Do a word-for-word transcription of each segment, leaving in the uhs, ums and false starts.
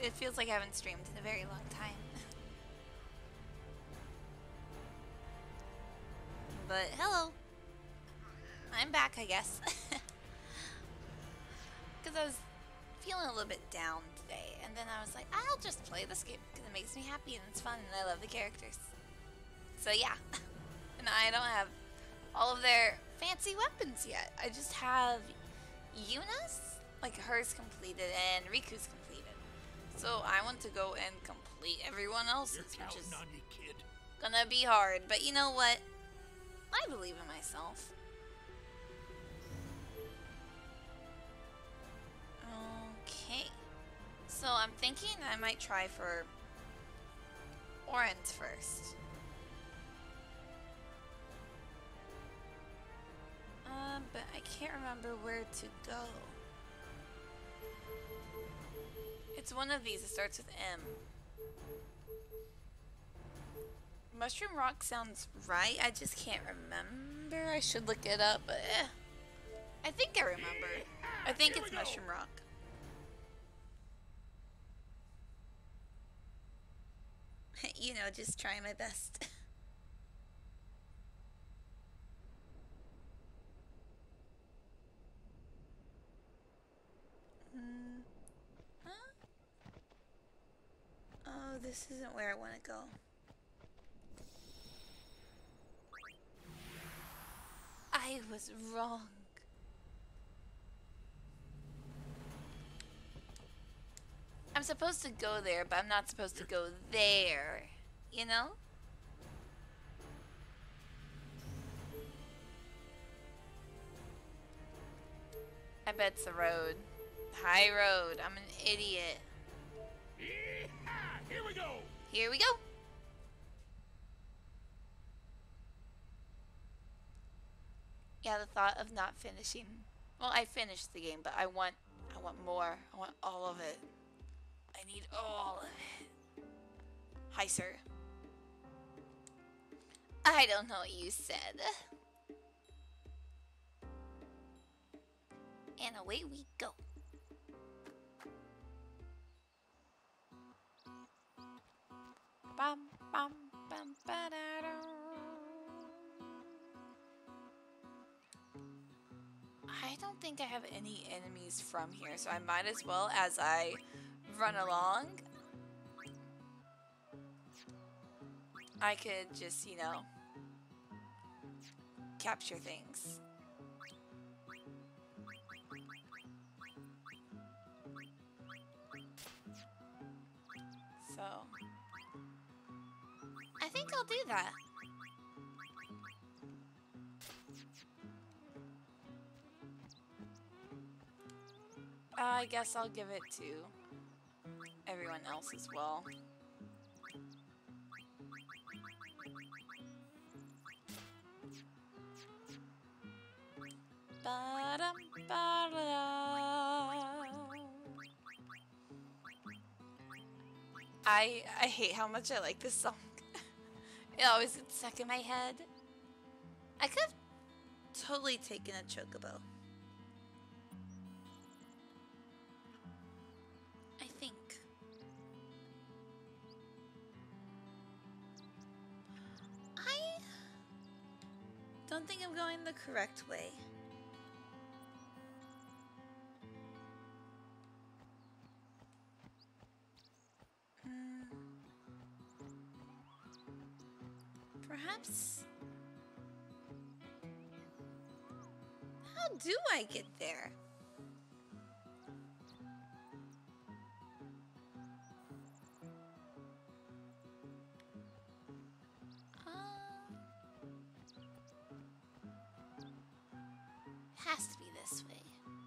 it feels like I haven't streamed in a very long time. But hello. I'm back, I guess. Because I was feeling a little bit down today, and then I was like, I'll just play this game because it makes me happy and it's fun and I love the characters. So yeah. And I don't have all of their fancy weapons yet. I just have Yuna's, like hers completed, and Riku's completed. So I want to go and complete everyone else's, which is on you, kid. gonna be hard. But you know what? I believe in myself. Okay. So I'm thinking I might try for Orange first. Um, but I can't remember where to go. It's one of these. It starts with M. Mushroom Rock sounds right. I just can't remember. I should look it up, but eh. I think I remember. I think it's Mushroom Rock. You know, just trying my best. Hmm. Huh? Oh, this isn't where I want to go. I was wrong. I'm supposed to go there, but I'm not supposed to go there. You know? I bet it's the road. High road. I'm an idiot. Here we go. Here we go. Yeah, the thought of not finishing. Well, I finished the game, but I want I want more. I want all of it. I need all of it. Hi, sir. I don't know what you said. And away we go. Bum, bum, bum, ba-da-da. I don't think I have any enemies from here, so I might as well, as I run along, I could just, you know, capture things. So, I think I'll do that. Uh, I guess I'll give it to everyone else as well. Ba-dum, ba-da-da. I I hate how much I like this song. It always gets stuck in my head. I could have totally taken a chocobo. I think. I don't think I'm going the correct way. Hmm. Perhaps. How do I get there? Has to be this way.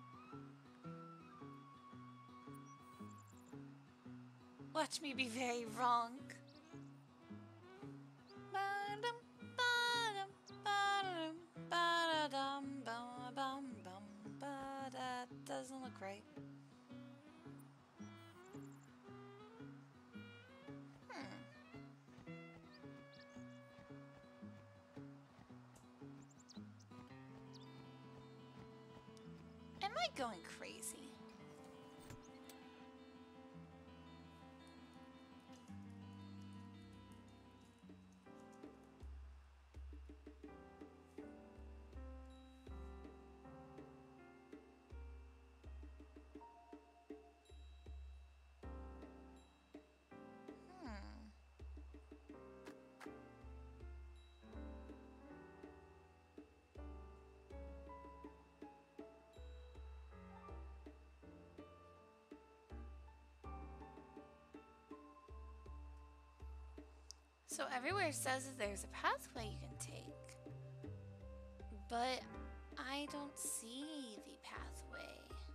Watch me be very wrong. Ba-dum, ba-dum, ba-dum, ba-da-dum, bum, bum, ba, that doesn't look right. Hmm. Am I going crazy? So everywhere says that there's a pathway you can take. But I don't see the pathway.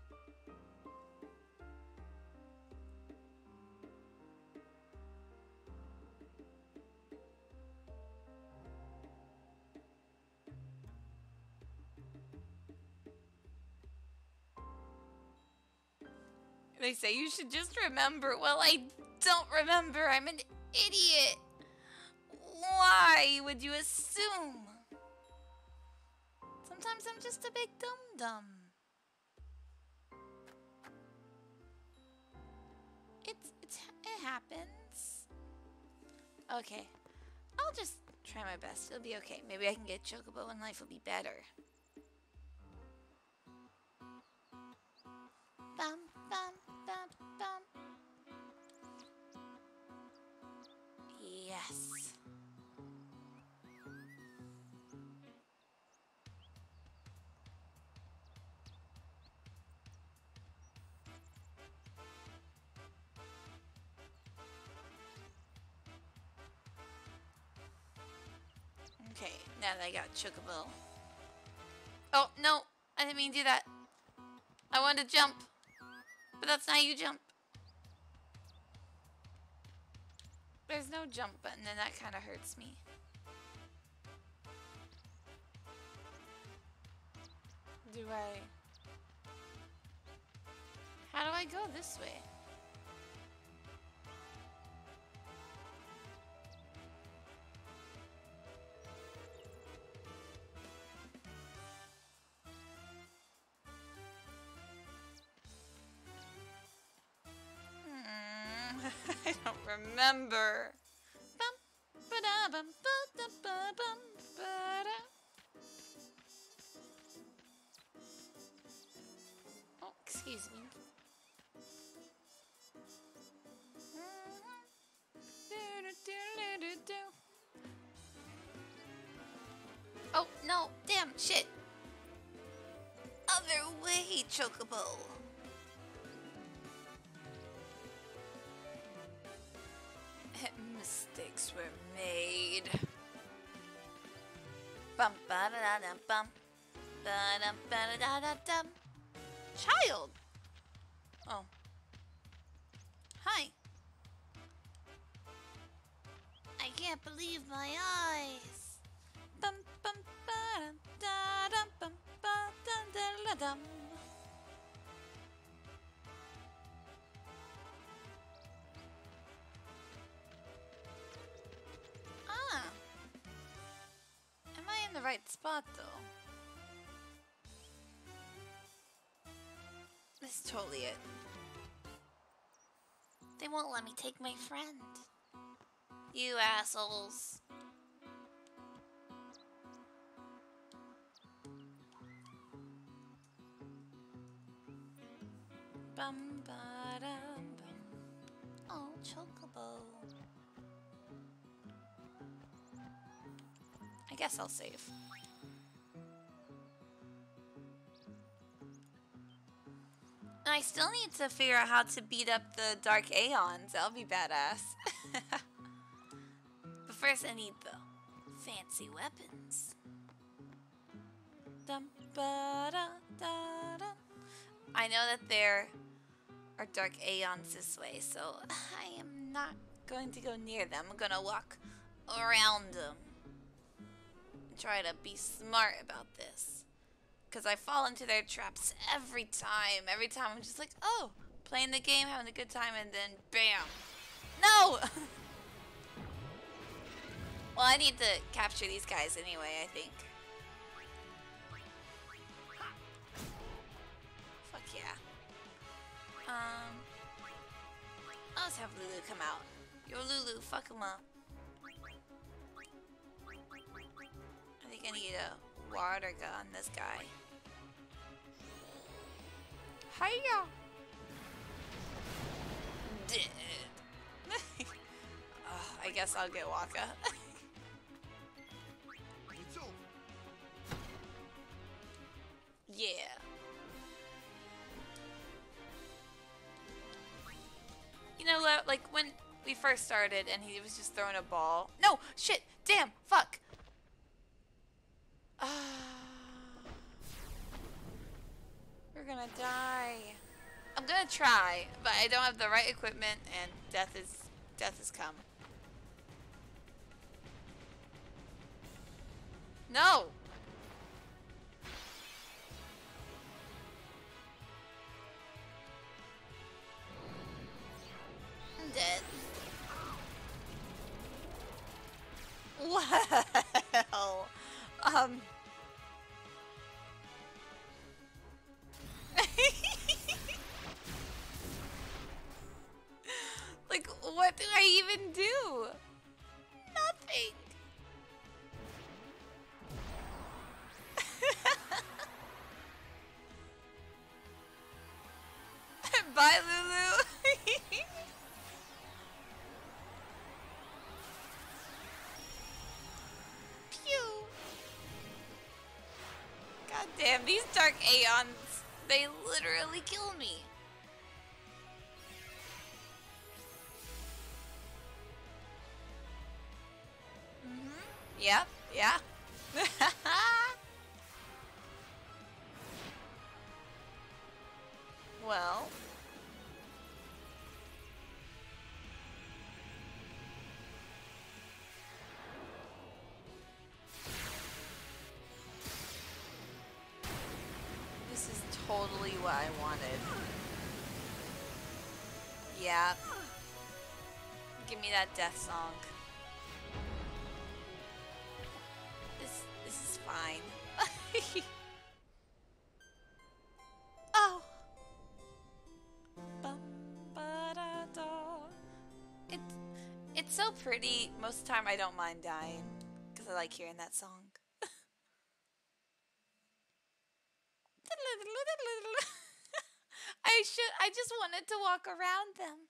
They say you should just remember. Well, I don't remember. I'm an idiot. Why would you assume? Sometimes I'm just a big dum-dum. It's, it's, it happens. Okay. I'll just try my best. It'll be okay. Maybe I can get Chocobo and life will be better. Bum, bum, bum, bum. Yes. Okay, now that I got Chocobo. Oh, no! I didn't mean to do that. I wanted to jump. But that's not how you jump. There's no jump button, and that kind of hurts me. Do I... How do I go this way? I don't remember. Bum, ba-da, bum, ba-da, ba-bum, ba-da. Oh, excuse me. Oh, no. Damn, shit. Other way, Chocobo. Mistakes were made. Bum ba da da da bum. Ba dum ba da da da dum. Child. Oh. Hi. I can't believe my eyes. Bum bum ba dum da dum bum ba dum da da dum. Ah. Am I in the right spot though? This is totally it. They won't let me take my friend. You assholes. Bum ba dum bum. Oh, Chocobo. I guess I'll save. I still need to figure out how to beat up the Dark Aeons. That'll be badass. But first I need the fancy weapons. Dum, ba, da, da, da. I know that there are Dark Aeons this way, so I am not going to go near them. I'm gonna walk around them. And try to be smart about this. Because I fall into their traps every time. Every time I'm just like, oh, playing the game, having a good time, and then bam. No! Well, I need to capture these guys anyway, I think. Fuck yeah. Um, I'll just have Lulu come out. Yo, Lulu, fuck him up. I think I need a water gun, this guy. Hiya! Dead. Oh, I guess I'll get Waka. Yeah. You know what? Like when we first started and he was just throwing a ball. No, shit, damn, fuck. Uh, we're gonna die. I'm gonna try, but I don't have the right equipment, and death is death has come. No. I'm dead. Well, um. Like, what do I even do? Nothing. Bye, Lulu. Pew. God damn, these Dark Aeons, they literally kill me. Mm-hmm. Yep, yeah. Well. This is totally what I wanted. Yeah. Give me that death song. This this is fine. Oh. Bum, ba, da, da. It, it's so pretty. Most of the time I don't mind dying because I like hearing that song. I should I just wanted to walk around them.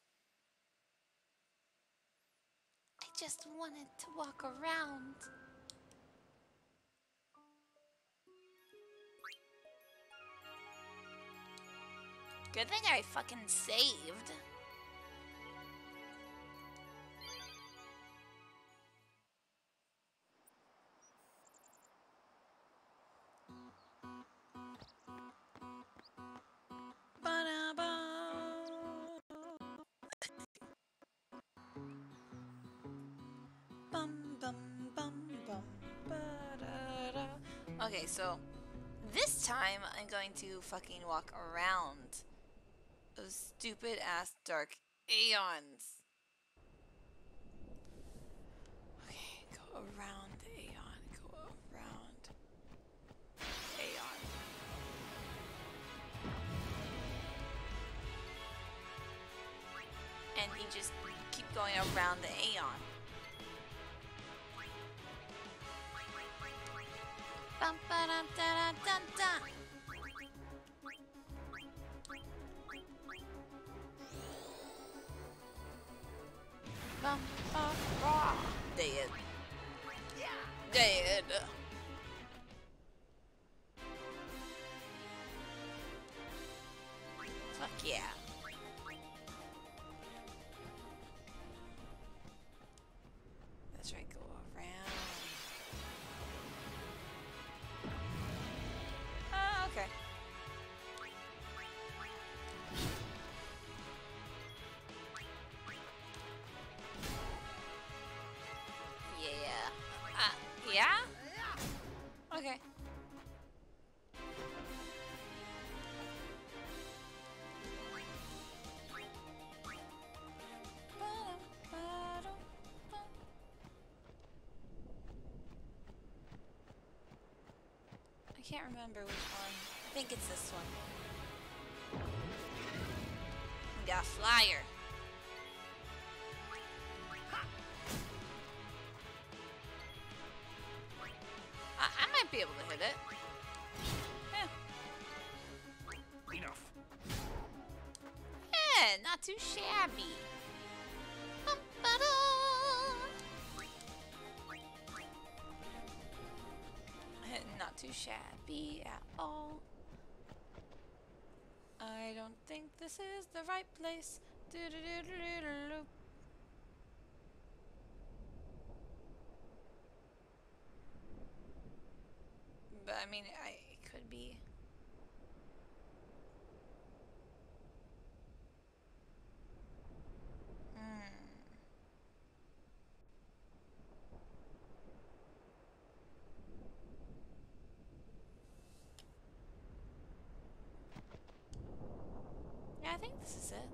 I just wanted to walk around. Good thing I fucking saved. Okay, so this time I'm going to fucking walk around those stupid ass Dark Aeons. Okay, go around the Aeon, go around Aeon. And you just keep going around the Aeon. Bum, ba, dum, da, da, dum, dum. Bum, ba, ba. Dead. Dead. Fuck yeah. That's right, go around. Ah, uh, okay. Yeah. Uh, yeah? Okay. I can't remember which one. I think it's this one. We got a flyer. I, I might be able to hit it. Yeah. Enough. Yeah, not too shabby. Not too shabby at all. I don't think this is the right place. Do do do do do do. I mean, I, it could be. Hmm. Yeah, I think this is it.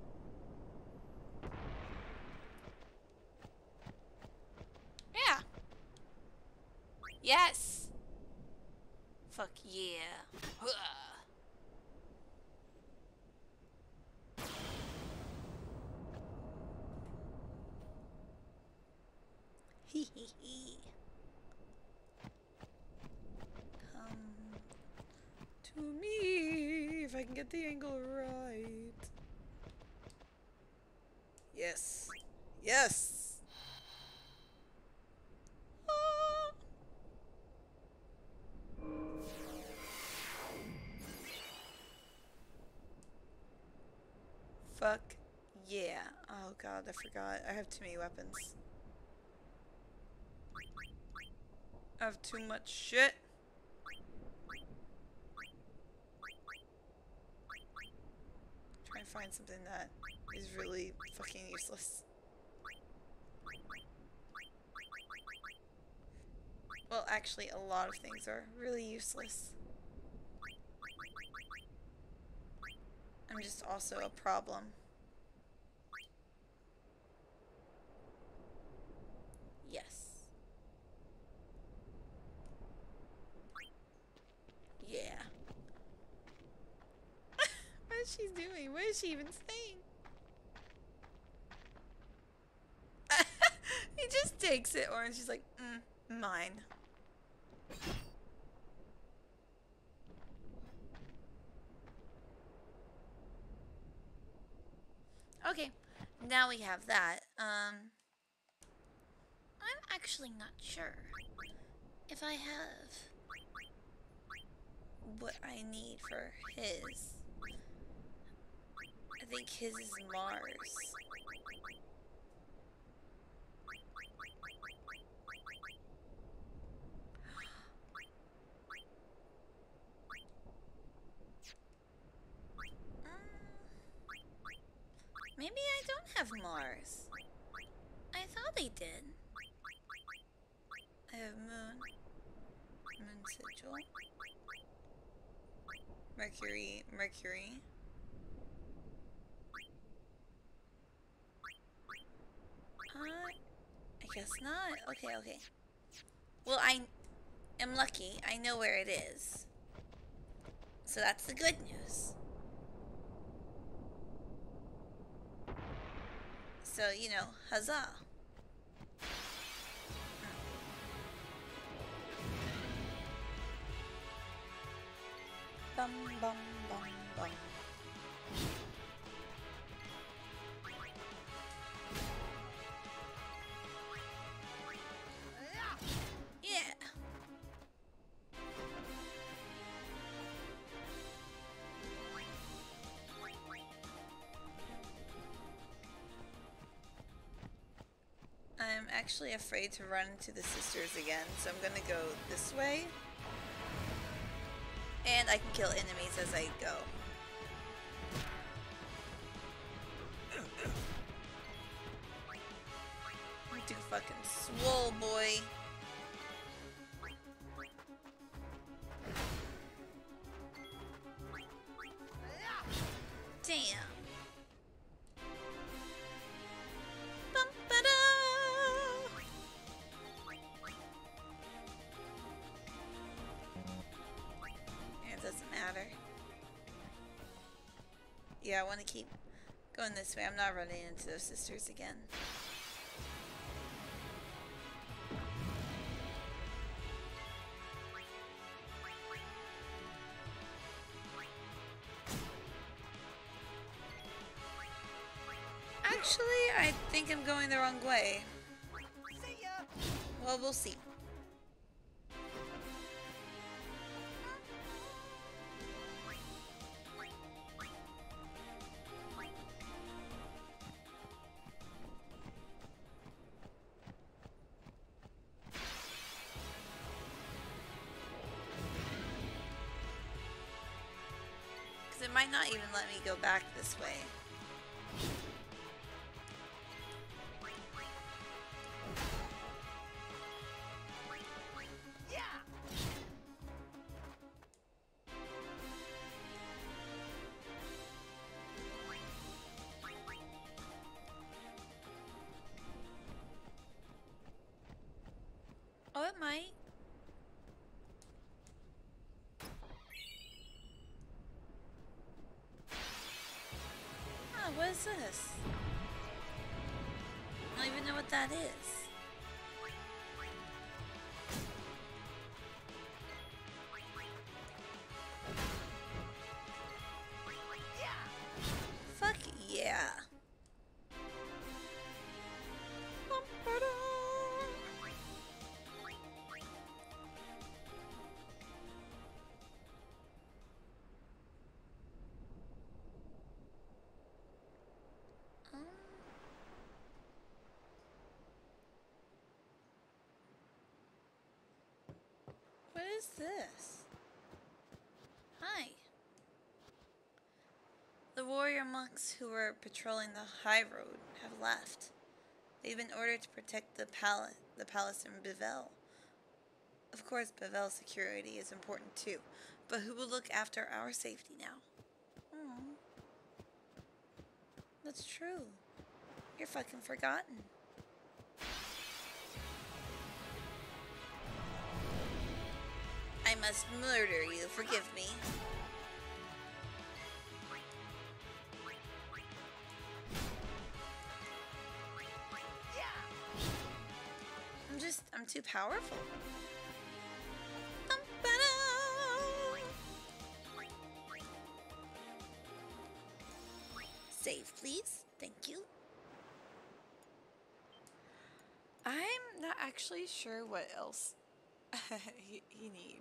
Yeah. Yes. Fuck yeah. Hee hee hee. Come to me if I can get the angle right. Yes. Yes. Ah. Fuck yeah. Oh god, I forgot. I have too many weapons. I have too much shit. Try and find something that is really fucking useless. Well, actually, a lot of things are really useless. I'm just also a problem. Yes. Yeah. What is she doing? What is she even saying? He just takes it, or she's like, mm, mine. Okay, now we have that. Um, I'm actually not sure if I have what I need for his. I think his is Mars. Maybe I don't have Mars. I thought I did. I have Moon. Moon Sigil. Mercury. Mercury. Uh, I guess not. Okay, okay. Well, I am lucky. I know where it is. So that's the good news. So, you know, huzzah. Bum, bum, bum, bum. Yeah. I'm actually afraid to run into the sisters again, so I'm gonna go this way. And I can kill enemies as I go. I'm too fucking swole, boy. Damn. Bum, ba-da. It doesn't matter. Yeah, I want to keep going this way. I'm not running into those sisters again. Actually, I think I'm going the wrong way. See ya. Well, we'll see. might not even let me go back this way. Oh, it might. Oh, what is this? I don't even know what that is. Fuck yeah. What is this? Hi. The warrior monks who were patrolling the high road have left. They've been ordered to protect the palace, the palace in Bevelle. Of course, Bevelle's security is important too, but who will look after our safety now? Aww. That's true. You're fucking forgotten. I must murder you. Forgive me. I'm just, I'm too powerful. Save, please. Thank you. I'm not actually sure what else he, he needs.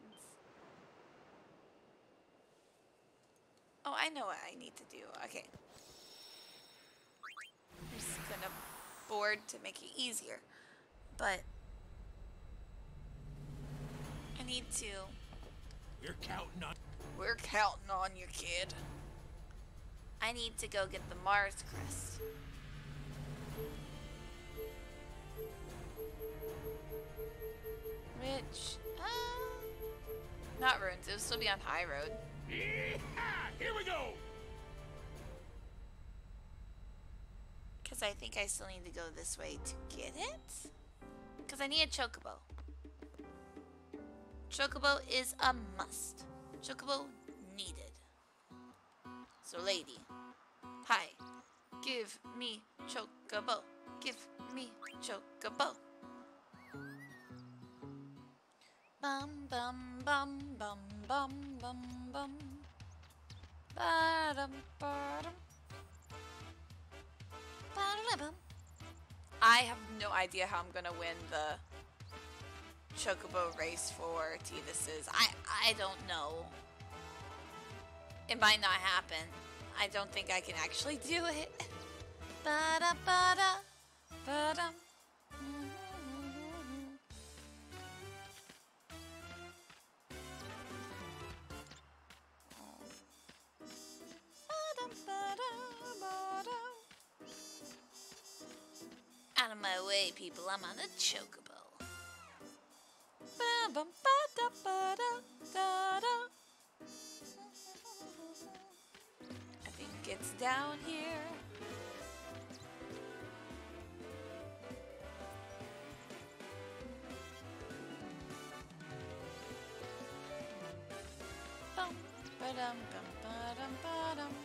Oh, I know what I need to do. Okay. I'm just gonna board to make it easier. But I need to. We're counting on. We're counting on you, kid. I need to go get the Mars crest. Which, uh, not ruins. It'll still be on high road. Yeehaw! Here we go. Because I think I still need to go this way to get it. Because I need a chocobo. Chocobo is a must. Chocobo needed. So, lady, hi, give me chocobo. Give me chocobo. Bum bum bum bum bum bum bum. Ba-dum, ba-dum. Ba-da-da-bum. I have no idea how I'm gonna win the chocobo race for Tidus's. I I don't know. It might not happen. I don't think I can actually do it. Ba-da ba-da ba-dum. Out of my way, people. I'm on a chocobo. Ba-bum, ba-da, ba-da, da-da. I think it's down here. Bum, ba-dum, bum, ba-dum, ba-dum.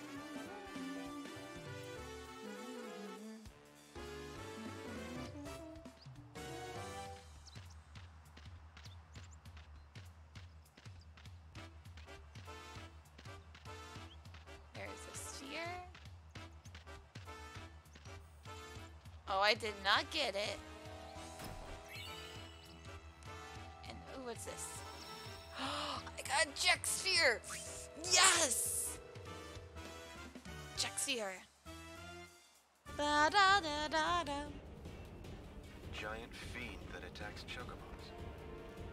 Oh, I did not get it. And oh, what's this? Oh, I got a Jack Sphere. Yes! Jack Sphere. Ba da da da da. Giant fiend that attacks chocobos.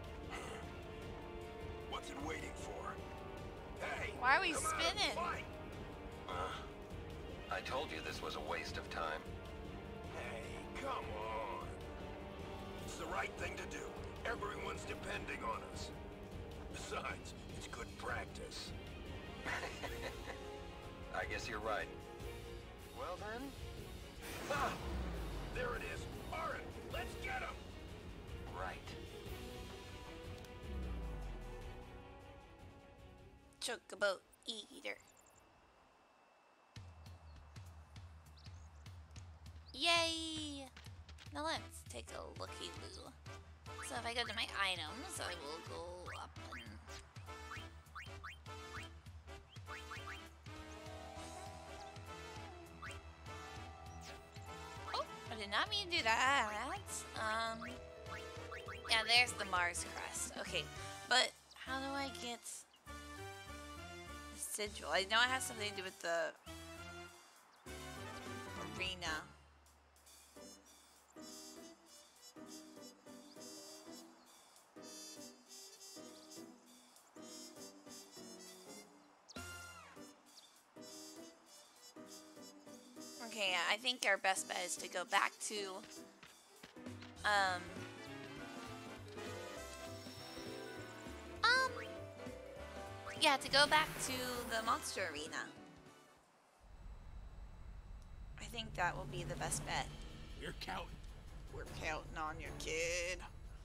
What's it waiting for? Hey! Why are we come spinning? On, fight. Uh, I told you this was a waste of time. Hey, come on. It's the right thing to do. Everyone's depending on us. Besides, it's good practice. I guess you're right. Well then... Ah! There it is. Arin, let's get him! Right. Chocobo eater. Yay! Now let's take a looky-loo. So if I go to my items, I will go up and... Oh, I did not mean to do that. Um, yeah, there's the Mars crest. Okay, but how do I get the sigil? I know it has something to do with the arena. Okay, yeah, I think our best bet is to go back to, um, um, yeah, to go back to the monster arena. I think that will be the best bet. We're counting. We're counting on your kid.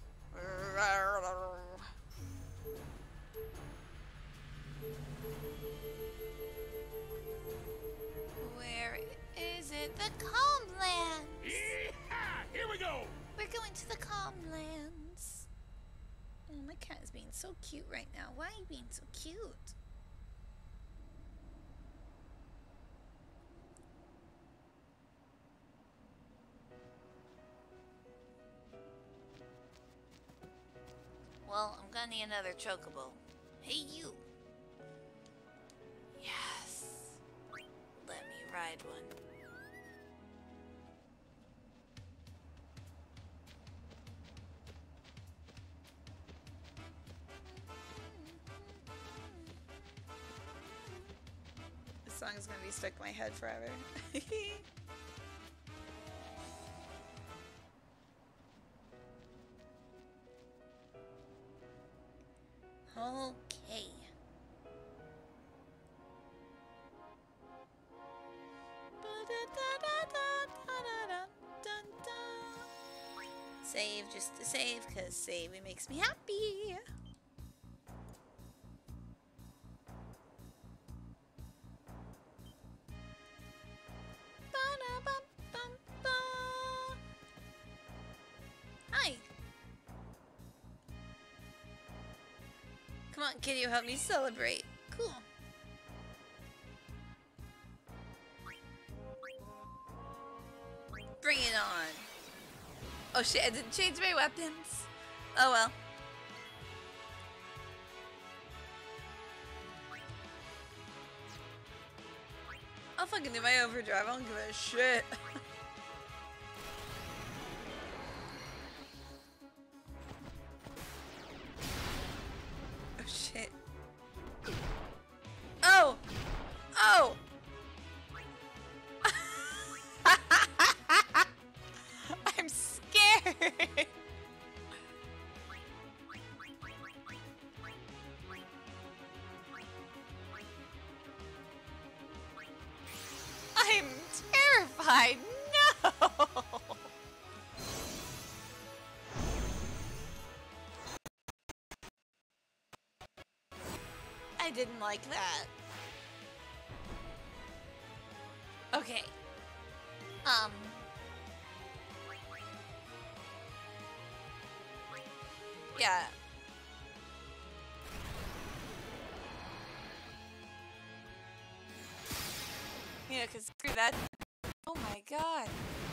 Where is it? The Calmlands! Yeehaw! Here we go! We're going to the Calmlands. Oh, my cat is being so cute right now. Why are you being so cute? Well, I'm gonna need another chocobo. Hey, you! Yes! Let me ride one. This song is gonna be stuck in my head forever. Okay. Save just to save, because saving makes me happy. Hi. Come on, can you help me celebrate? Cool. Bring it on. Oh shit, I didn't change my weapons. Oh well. I'll fucking do my overdrive, I don't give a shit. Oh shit. Oh! Oh! I'm scared! I'm terrified! No! I didn't like that. Okay. Um. Yeah. Yeah, cause screw that. Oh my god.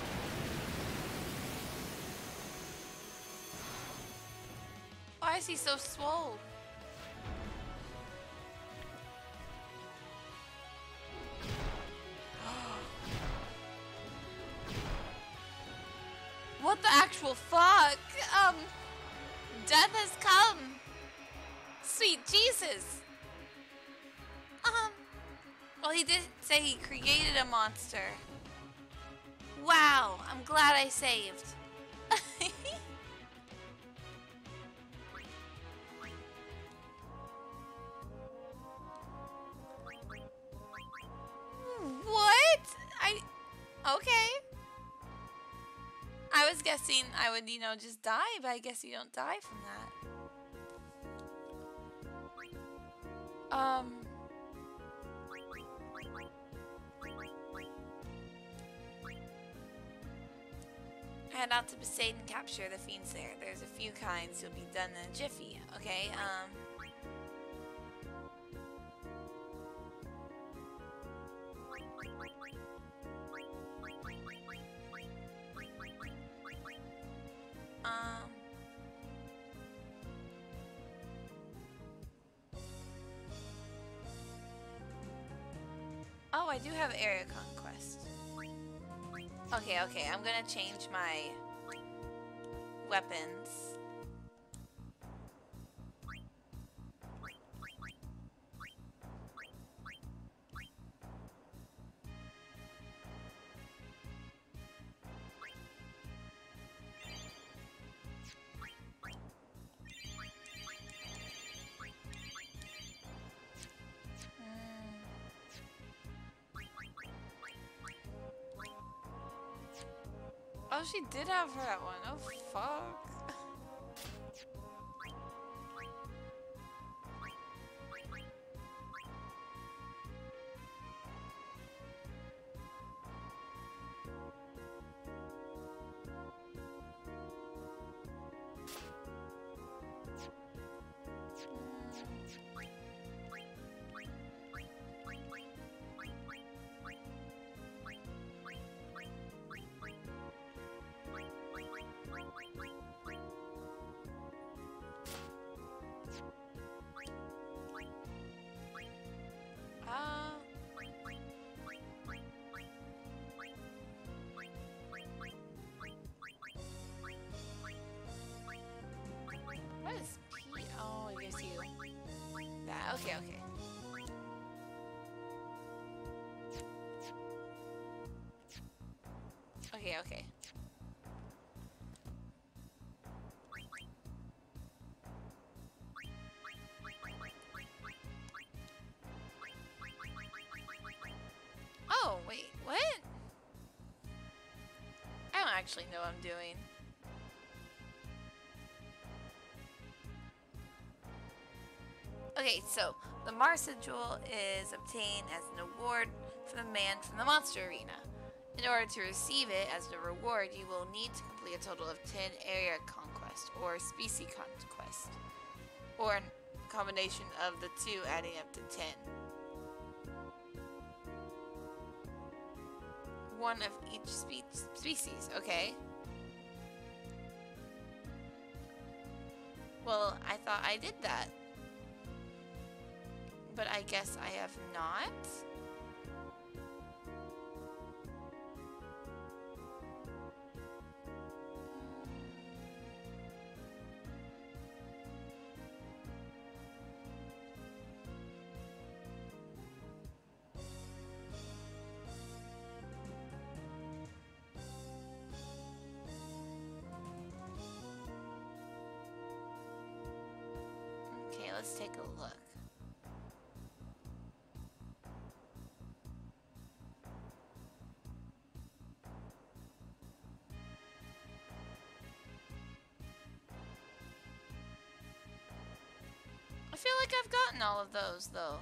Why is he so swole? What the actual fuck? Um, death has come. Sweet Jesus. Um, Oh, he did say he created a monster. Wow, I'm glad I saved. What? I... Okay. I was guessing I would, you know, just die, but I guess you don't die from that. Um... Head out to Besaid and capture the fiends there. There's a few kinds. You'll be done in a jiffy. Okay, um... Um... Oh, I do have area conquest. Okay, okay, I'm gonna change my weapons. Oh, she did have her at one. Oh, fuck. Okay, okay. Okay, okay. Oh, wait, what? I don't actually know what I'm doing. Okay, so the Marsa Jewel is obtained as an award for the man from the monster arena. In order to receive it as a reward, you will need to complete a total of ten area conquest or species conquest, or a combination of the two adding up to ten. One of each spe species, okay. Well, I thought I did that. But I guess I have not. Okay, let's take a look. I feel like I've gotten all of those, though.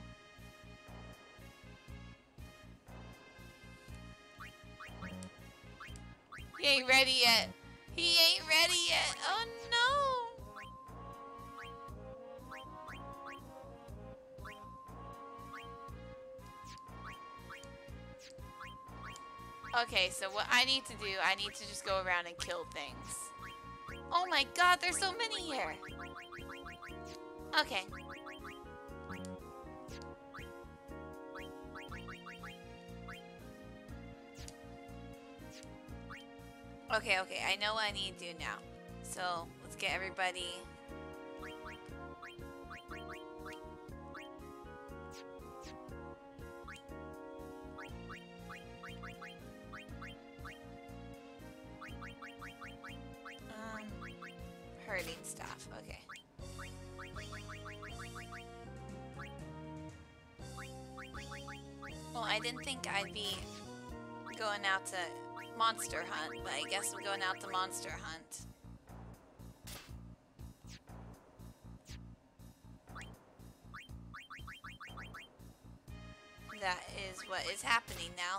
He ain't ready yet. He ain't ready yet. Oh, no. Okay, so what I need to do, I need to just go around and kill things. Oh my god, there's so many here. Okay. Okay, okay, I know what I need to do now. So, let's get everybody... hurting stuff. Okay. Well, I didn't think I'd be going out to monster hunt, but I guess I'm going out to monster hunt. That is what is happening now.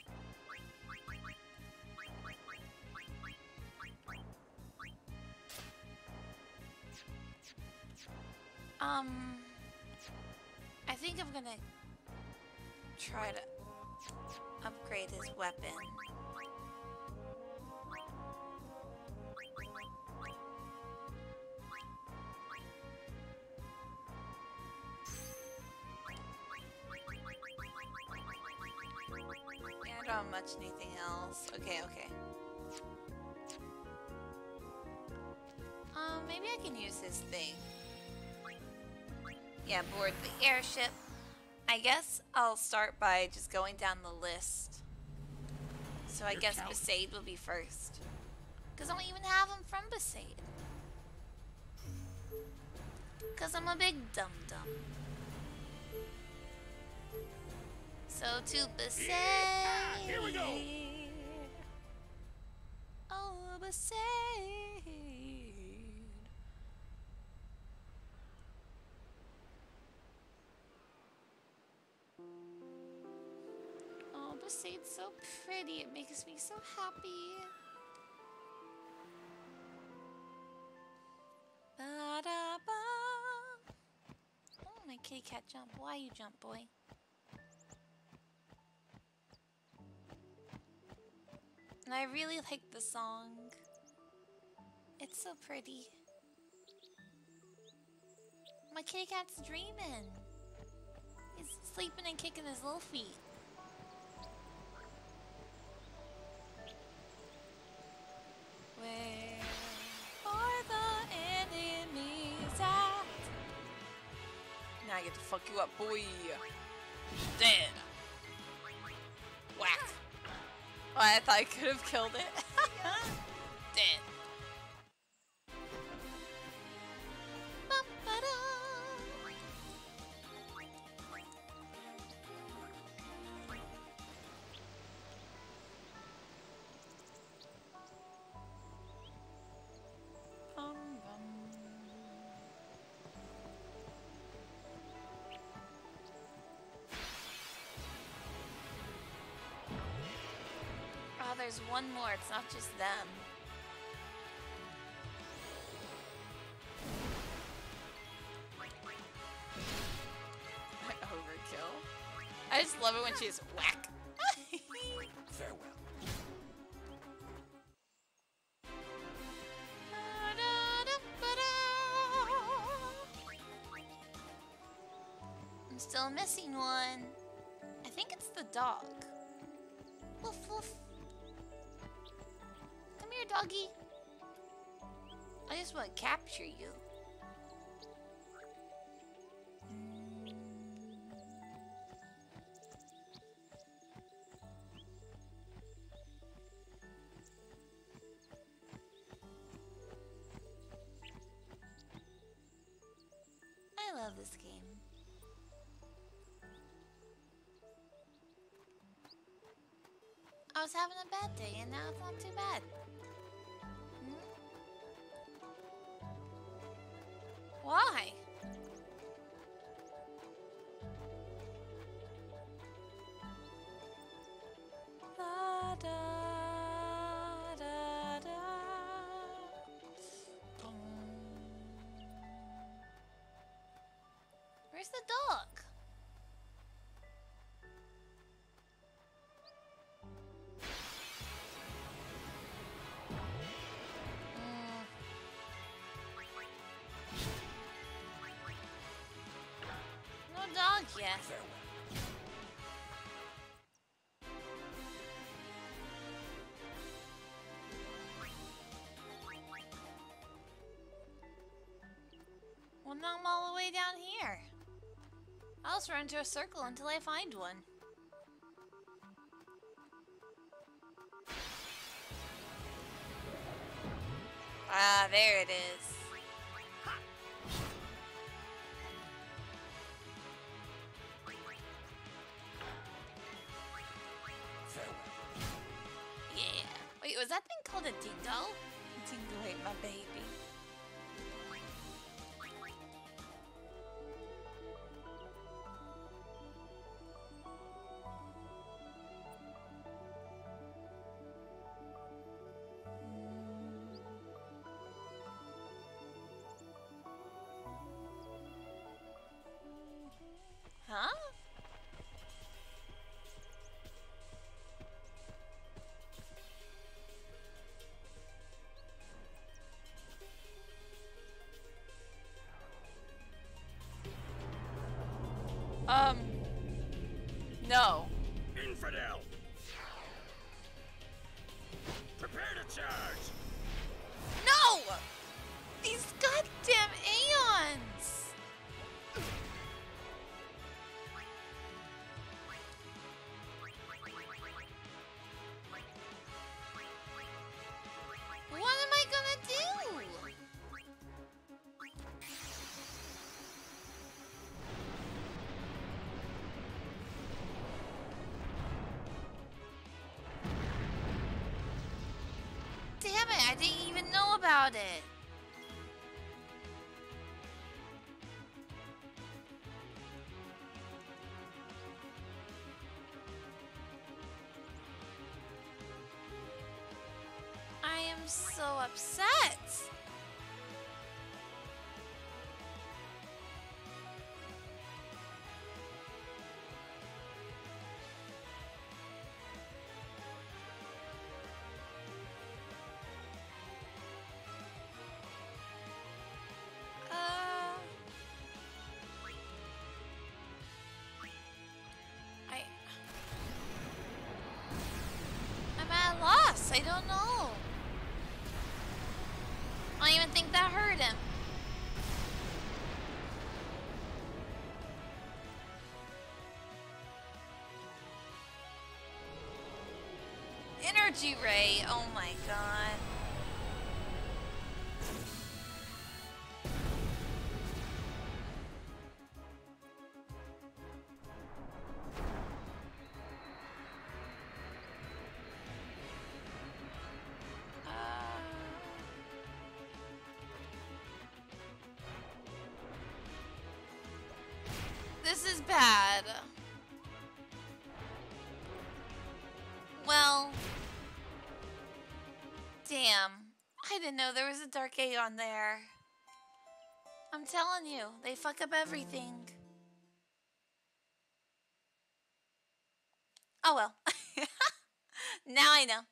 Um, I think I'm gonna try to upgrade his weapon. Yeah, I don't have much anything else. Okay, okay. Um, maybe I can use this thing. Yeah, board the airship. I guess I'll start by just going down the list. So I Your guess count. Besaid will be first. Because I don't even have him from Besaid. Because I'm a big dum-dum. So to Besaid. Yeah, here we go. Oh, Besaid. Oh, Besaid's so pretty. It makes me so happy. Ba-da-ba. Oh, my kitty cat jump. Why you jump, boy? And I really like the song. It's so pretty. My kitty cat's dreaming. He's sleeping and kicking his little feet. Where are the enemies at? Now I get to fuck you up, boy. Dead. Whack. Oh, I thought I could have killed it. Dead. Ba-ba-da. Bum, bum. Oh, there's one more. It's not just them. Overkill. I just love it when she's whack. Farewell. I'm still missing one. I think it's the dog. Woof woof. Come here, doggy. I just want to capture you. I love this game. I was having a bad day and now it's not too bad. Hmm? Why? Da, da, da, da. Boom. Where's the dog? Mm. No dog yet. Farewell. Well, now I'm all the way down here. I'll just run into a circle until I find one. Ah, there it is. called a dingo? Dingo ate my baby. Huh? Um, no. Infidel! Prepare to charge! No! These goddamn Aeons! What am I gonna do? Damn it, I didn't even know about it. I am so upset. Uh, I, I'm at a loss. I don't know. I don't even think that hurt him. Energy ray. Oh my god. Uh, This is bad. Well, damn. I didn't know there was a Dark Aeon there. I'm telling you, they fuck up everything. Oh well. Now I know.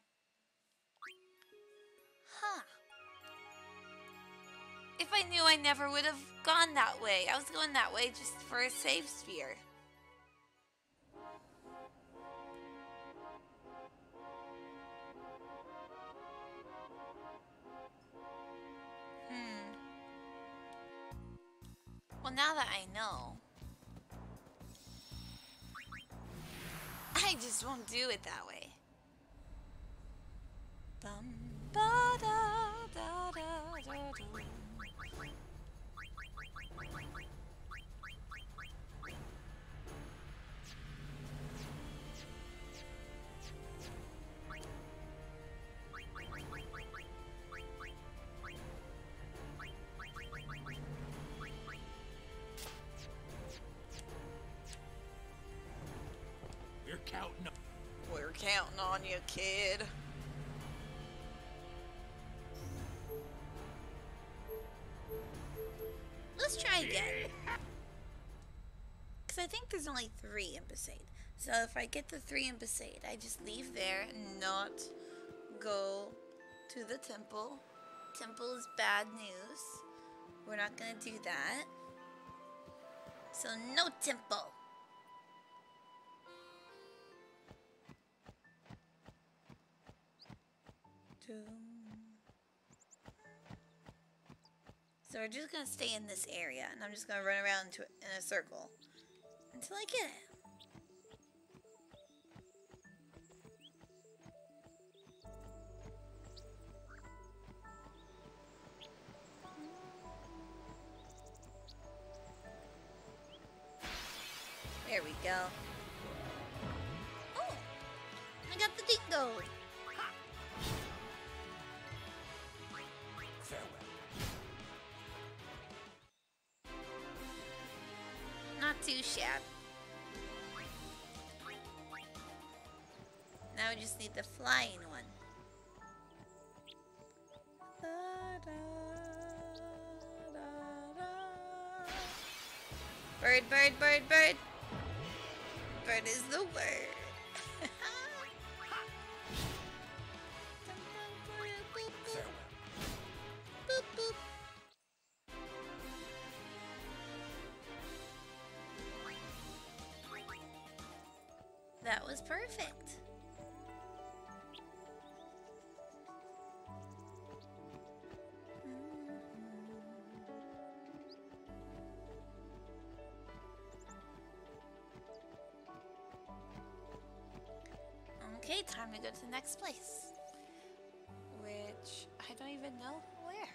Huh. If I knew, I never would have gone that way. I was going that way just for a save sphere. Hmm. Well, now that I know, I just won't do it that way. Bum, ba, da, da, da, da, da. We're counting on... We're counting on you, kid. Let's try again. Because I think there's only three in Besaid. So if I get the three in Besaid, I just leave there and not go to the temple. Temple is bad news. We're not going to do that. So no temple. So we're just going to stay in this area, and I'm just going to run around to, in a circle until I get it. There we go. Oh, I got the dingo. too shabby. Now we just need the flying one. Bird, bird, bird, bird. Bird is the word. Boop, boop. That was perfect. Okay, time to go to the next place. Which I don't even know where.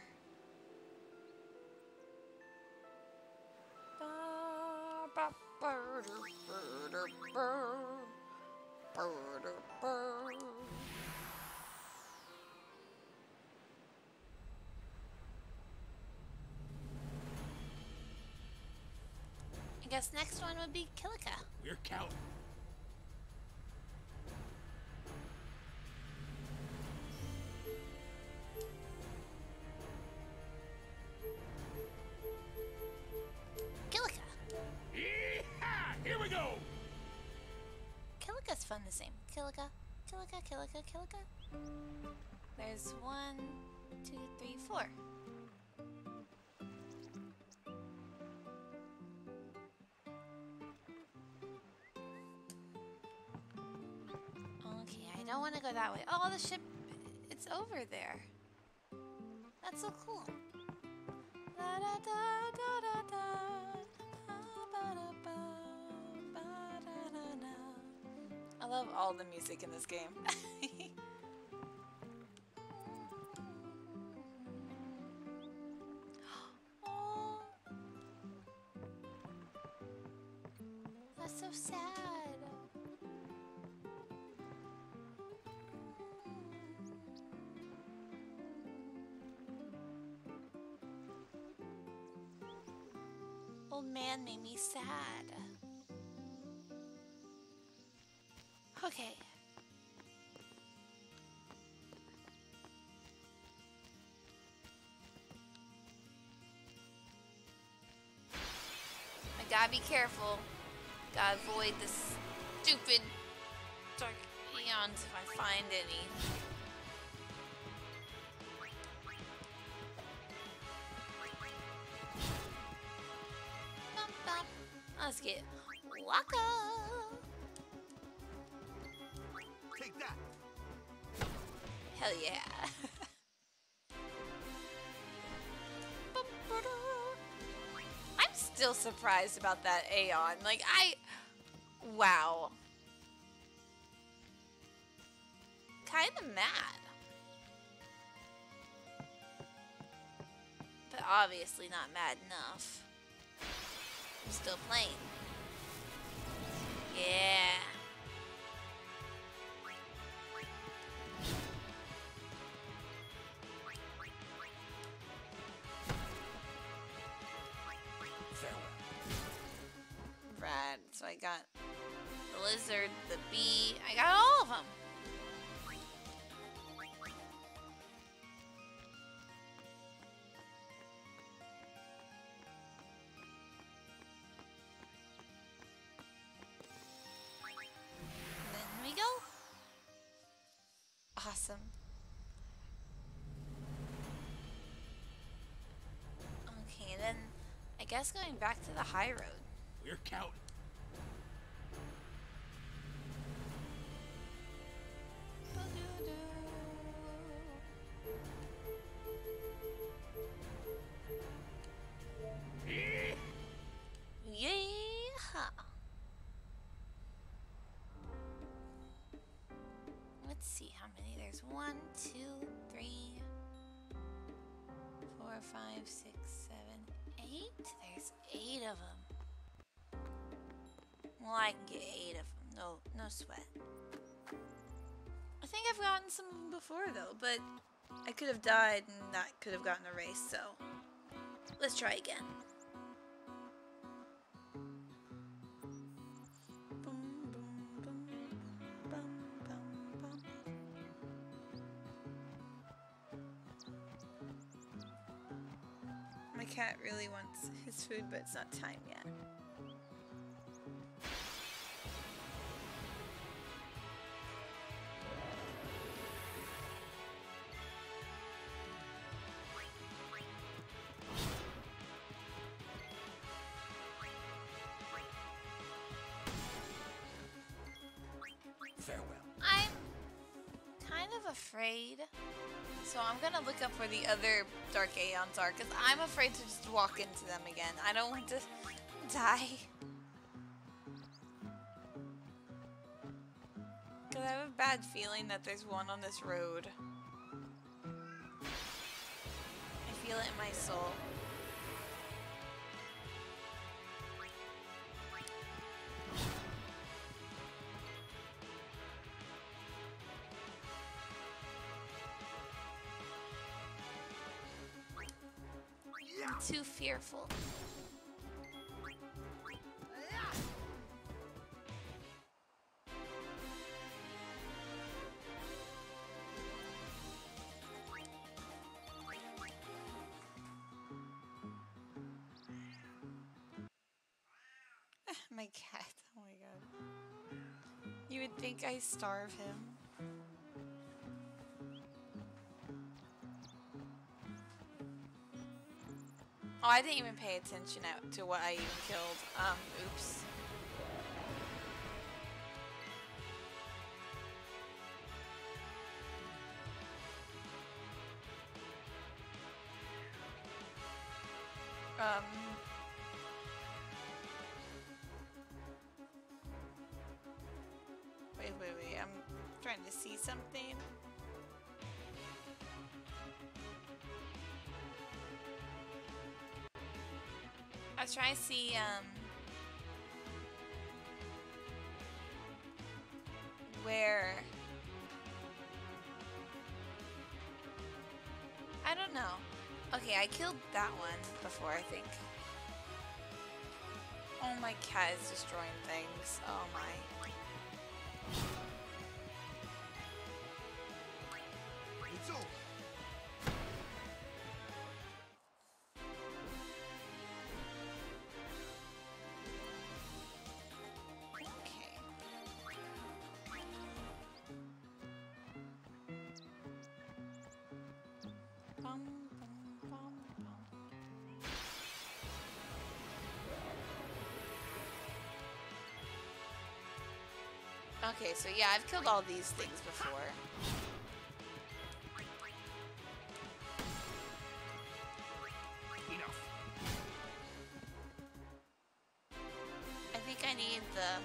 I guess next one would be Kilika. We're counting. Kilika. Yee-haw! Here we go. Kilika's fun the same. Kilika, Kilika, Kilika, Kilika. There's one, two, three, four. Okay, I don't want to go that way. Oh, the ship, it's over there. That's so cool. La da da da da da. Ba da ba ba da da da. I love all the music in this game. Oh, that's so sad. Old man made me sad. Okay. I gotta be careful. Gotta avoid this stupid dark eons if I find any. Bum, bum. Let's get Waka. Take that. Hell yeah. I'm still surprised about that Aeon. Like, I... Wow. Kinda mad. But obviously not mad enough. I'm still playing. Yeah. Rad. So I got the lizard, the bee. I got all of them. Then we go. Awesome. Okay, then I guess going back to the high road. We're counting. Yeah. Let's see how many. There's one, two, three, four, five, six, seven, eight. There's eight of them. Well, I can get eight of them. No, no sweat. I think I've gotten some before though, but I could have died and that could have gotten erased. So let's try again. cat really wants his food, but it's not time yet. Farewell. I'm kind of afraid. So I'm gonna look up where the other Dark Aeons are, because I'm afraid to just walk into them again. I don't want to die. Because I have a bad feeling that there's one on this road. I feel it in my soul. I'm too fearful. My cat, oh my god. You would think I starve him. Oh, I didn't even pay attention out to what I even killed. Um, oops. Um. Wait, wait, wait. I'm trying to see something. I was trying to see, um, where, I don't know. Okay, I killed that one before, I think. Oh, my cat is destroying things. Oh my. It's over. Bum, bum, bum, bum. Okay, so yeah, I've killed all these things before. Enough. I think I need the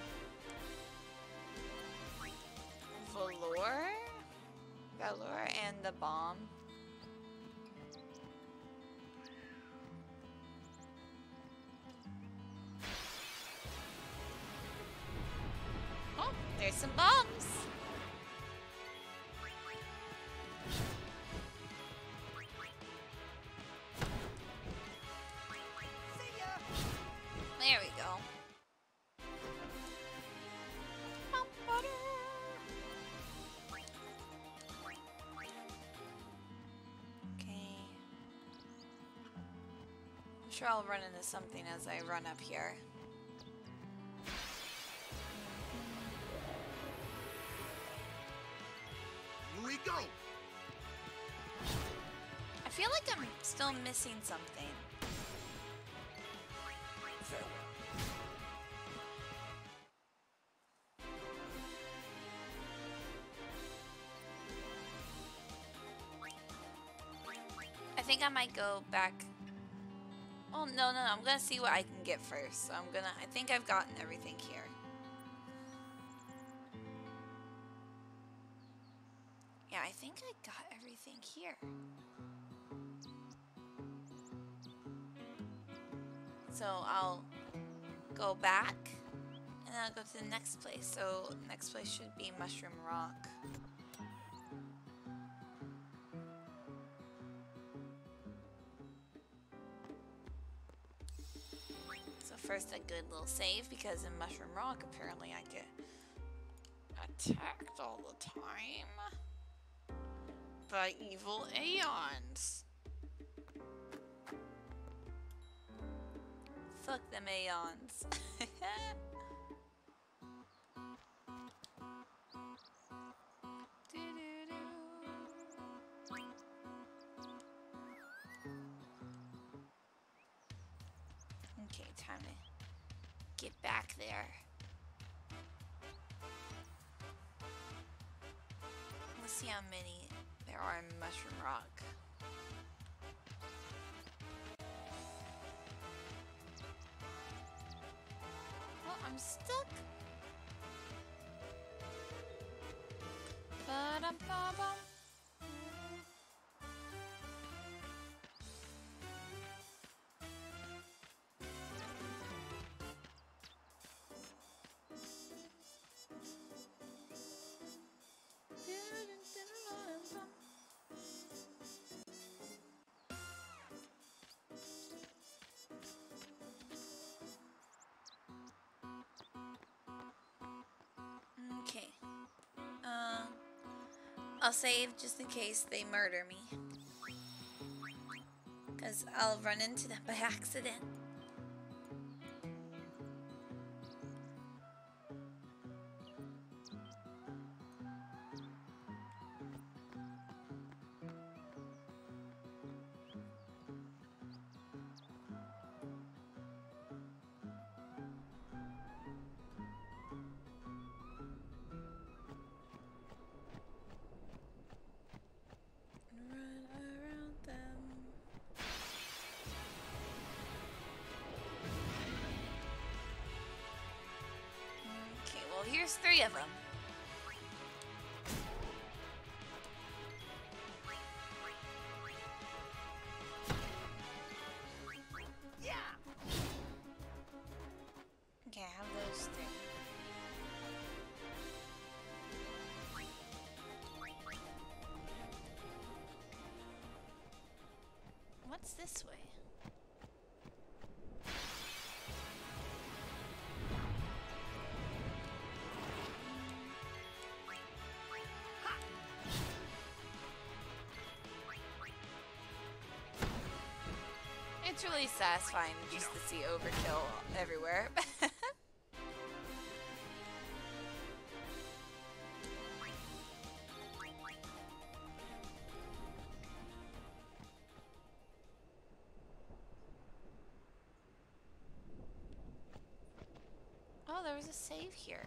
Valor, Valor, and the bomb. Oh, there's some bombs. There we go. Okay. I'm sure I'll run into something as I run up here. Here we go. I feel like I'm still missing something. Farewell. I think I might go back. Oh, no, no, no. I'm gonna see what I can get first. So I'm gonna, I think I've gotten everything here. Yeah, I think I got everything here. So I'll go back and I'll go to the next place. So next place should be Mushroom Rock. So first a good little save, because in Mushroom Rock apparently I get attacked all the time by evil Aeons. Fuck them Aeons. Okay, time to get back there. Let's see how many there are in Mushroom Rock. Oh, I'm stuck. Ba-dum-ba-bum. Okay. Um, I'll save just in case they murder me. Because I'll run into them by accident. Run around them. Okay, well here's three of them. Yeah. Okay, I have those three. What's this way? It's really satisfying just to see overkill everywhere. Oh, there was a save here.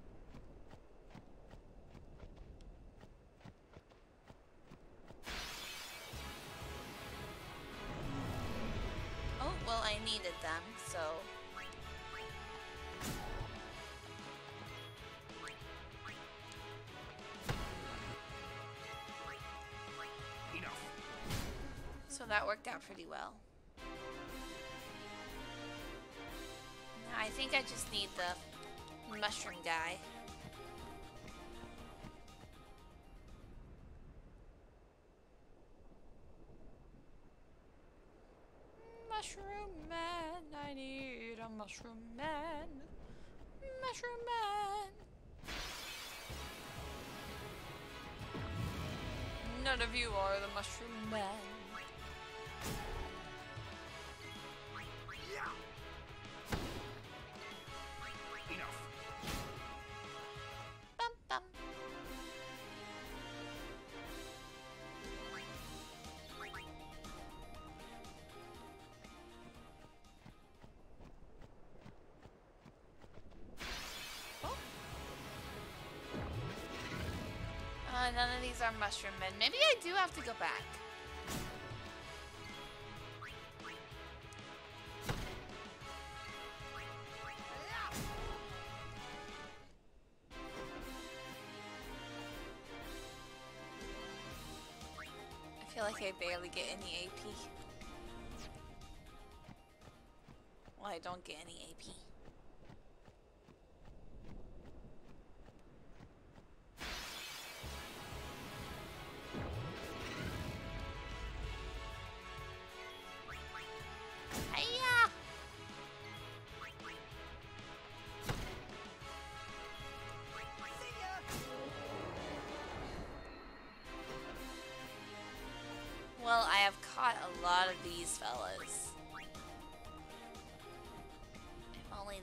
Oh, well, I needed them, so... Enough. So that worked out pretty well. Now I think I just need the mushroom guy. Mushroom man, I need a mushroom man. Mushroom man. None of you are the mushroom man. Yeah. Enough. Bum bum. Oh. Uh, none of these are mushroom men. Maybe I do have to go back. I feel like I barely get any A P. Well, I don't get any A P. Hiya! Well, I have caught a lot of these fellas.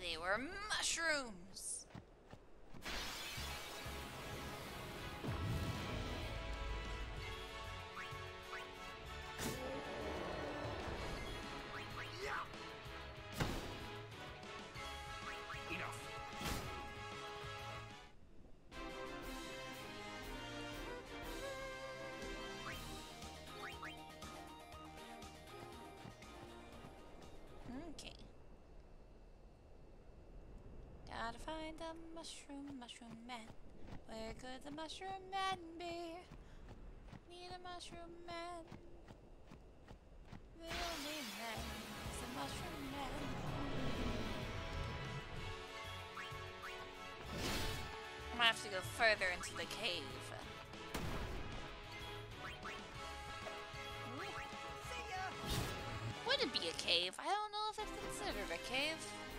they were mushrooms. Enough. Okay. Gotta find the mushroom, mushroom man. Where could the mushroom man be? Need a mushroom man. The only man is the mushroom man. I'm gonna have to go further into the cave. Would it be a cave? I don't know if it's considered a cave.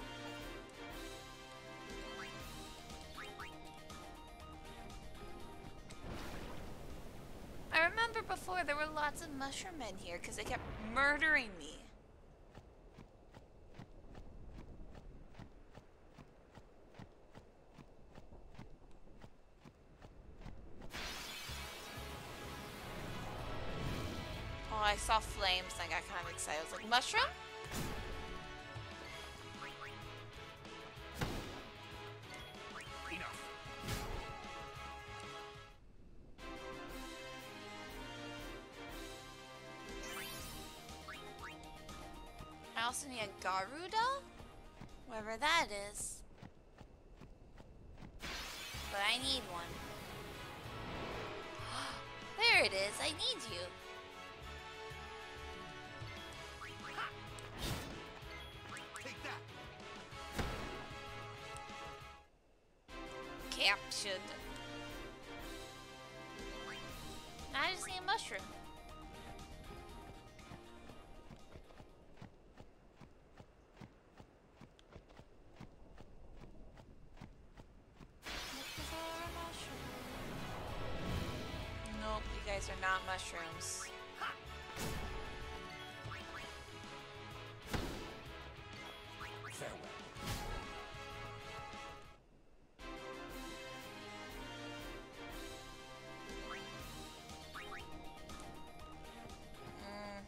I remember before there were lots of mushroom men here because they kept murdering me. Oh, I saw flames and I got kind of excited. I was like, mushroom? Enough. I also need a Garuda? Whatever that is. But I need one. There it is. I need you. Take that. Captured. I just need a mushroom. Looking for a mushroom. Nope, you guys are not mushrooms. Farewell. Mm.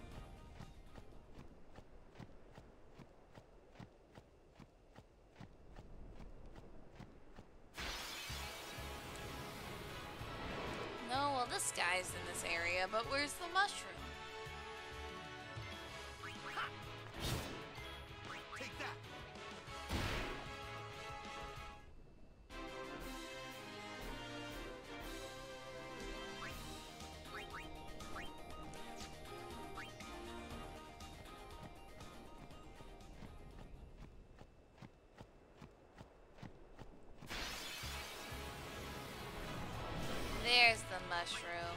No, well this guy's in this area, but where's the mushroom? Take that. There's the mushroom.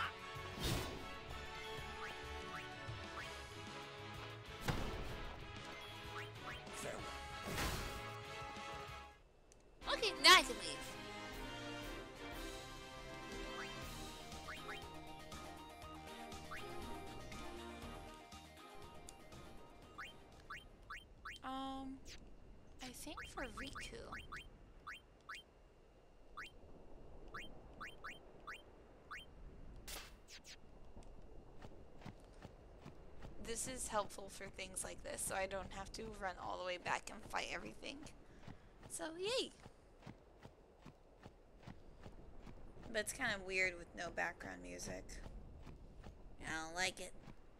Farewell. Okay, now I can leave. Um, I think for Riku. This is helpful for things like this, so I don't have to run all the way back and fight everything. So, yay! But it's kind of weird with no background music. I don't like it.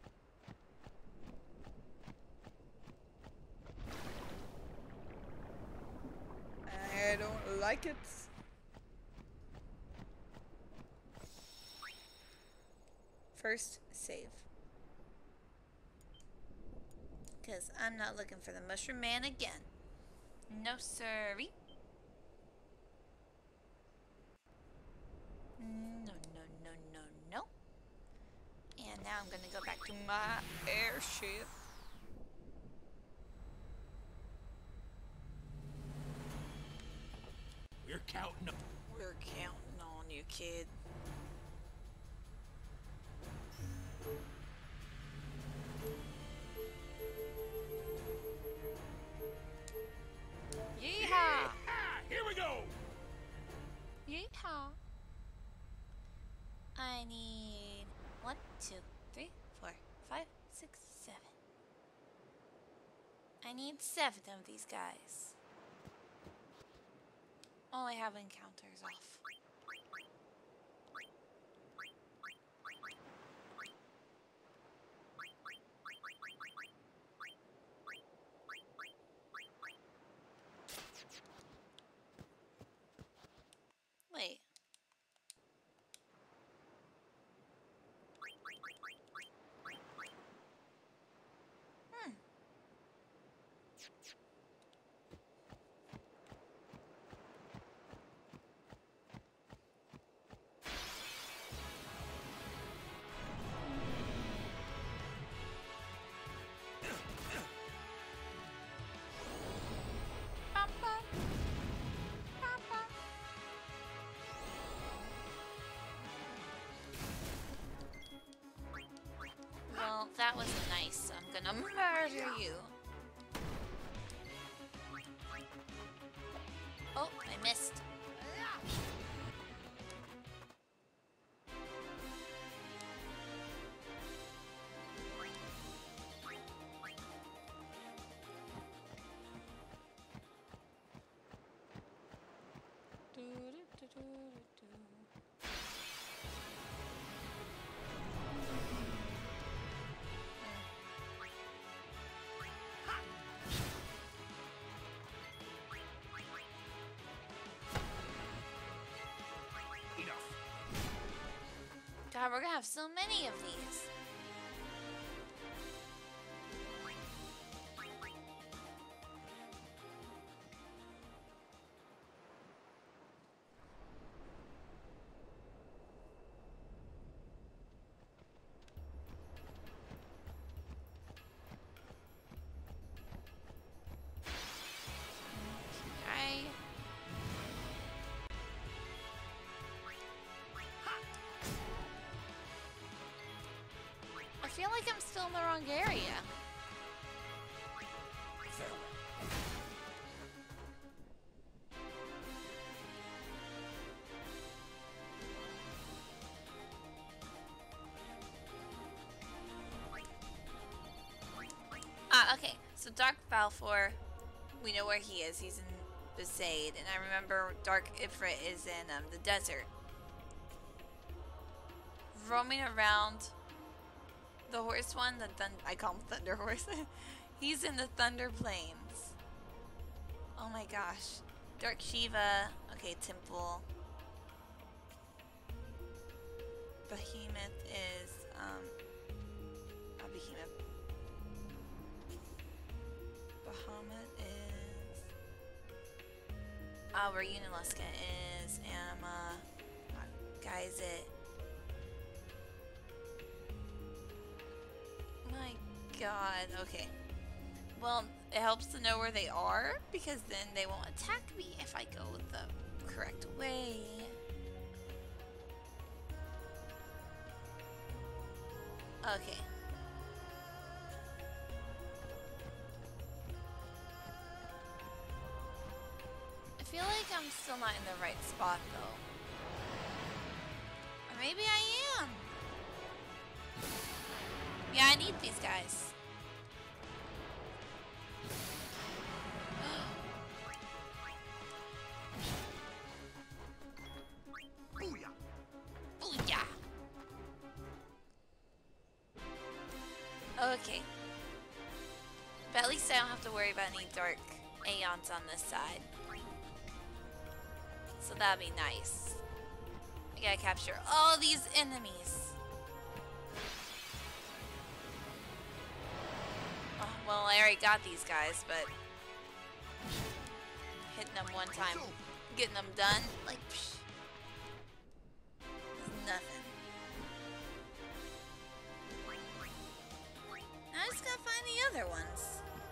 I don't like it. First, save. Because I'm not looking for the Mushroom Man again. No siree. No, no, no, no, no. And now I'm going to go back to my airship. We're counting up. We're counting on you, kid. three, four, five, six, seven. I need seven of these guys. Oh, I have encounters off. Wait. Hmm. Papa. Papa. Well, that wasn't nice. I'm gonna murder you. Oh, I missed. God, we're gonna have so many of these. Okay. I feel like I'm still in the wrong area. Ah, okay. So Dark Balfour, we know where he is. He's in Besaid, and I remember Dark Ifrit is in um, the desert. Roaming around the horse one, the thun I call him Thunder Horse. He's in the Thunder Plains. Oh my gosh. Dark Shiva. Okay, Temple. Behemoth is um a Behemoth. Bahamut is uh where Uniluska is, Anima, uh, Geysit. My god, okay. Well, it helps to know where they are, because then they won't attack me if I go the correct way. Okay. I feel like I'm still not in the right spot, though. Or maybe I am. Yeah, I need these guys. Booyah! Booyah! Okay. But at least I don't have to worry about any dark aeons on this side. So that'd be nice. I gotta capture all these enemies. Oh, well, I already got these guys, but hitting them one time, getting them done, like, psh, nothing. Now I just gotta find the other ones.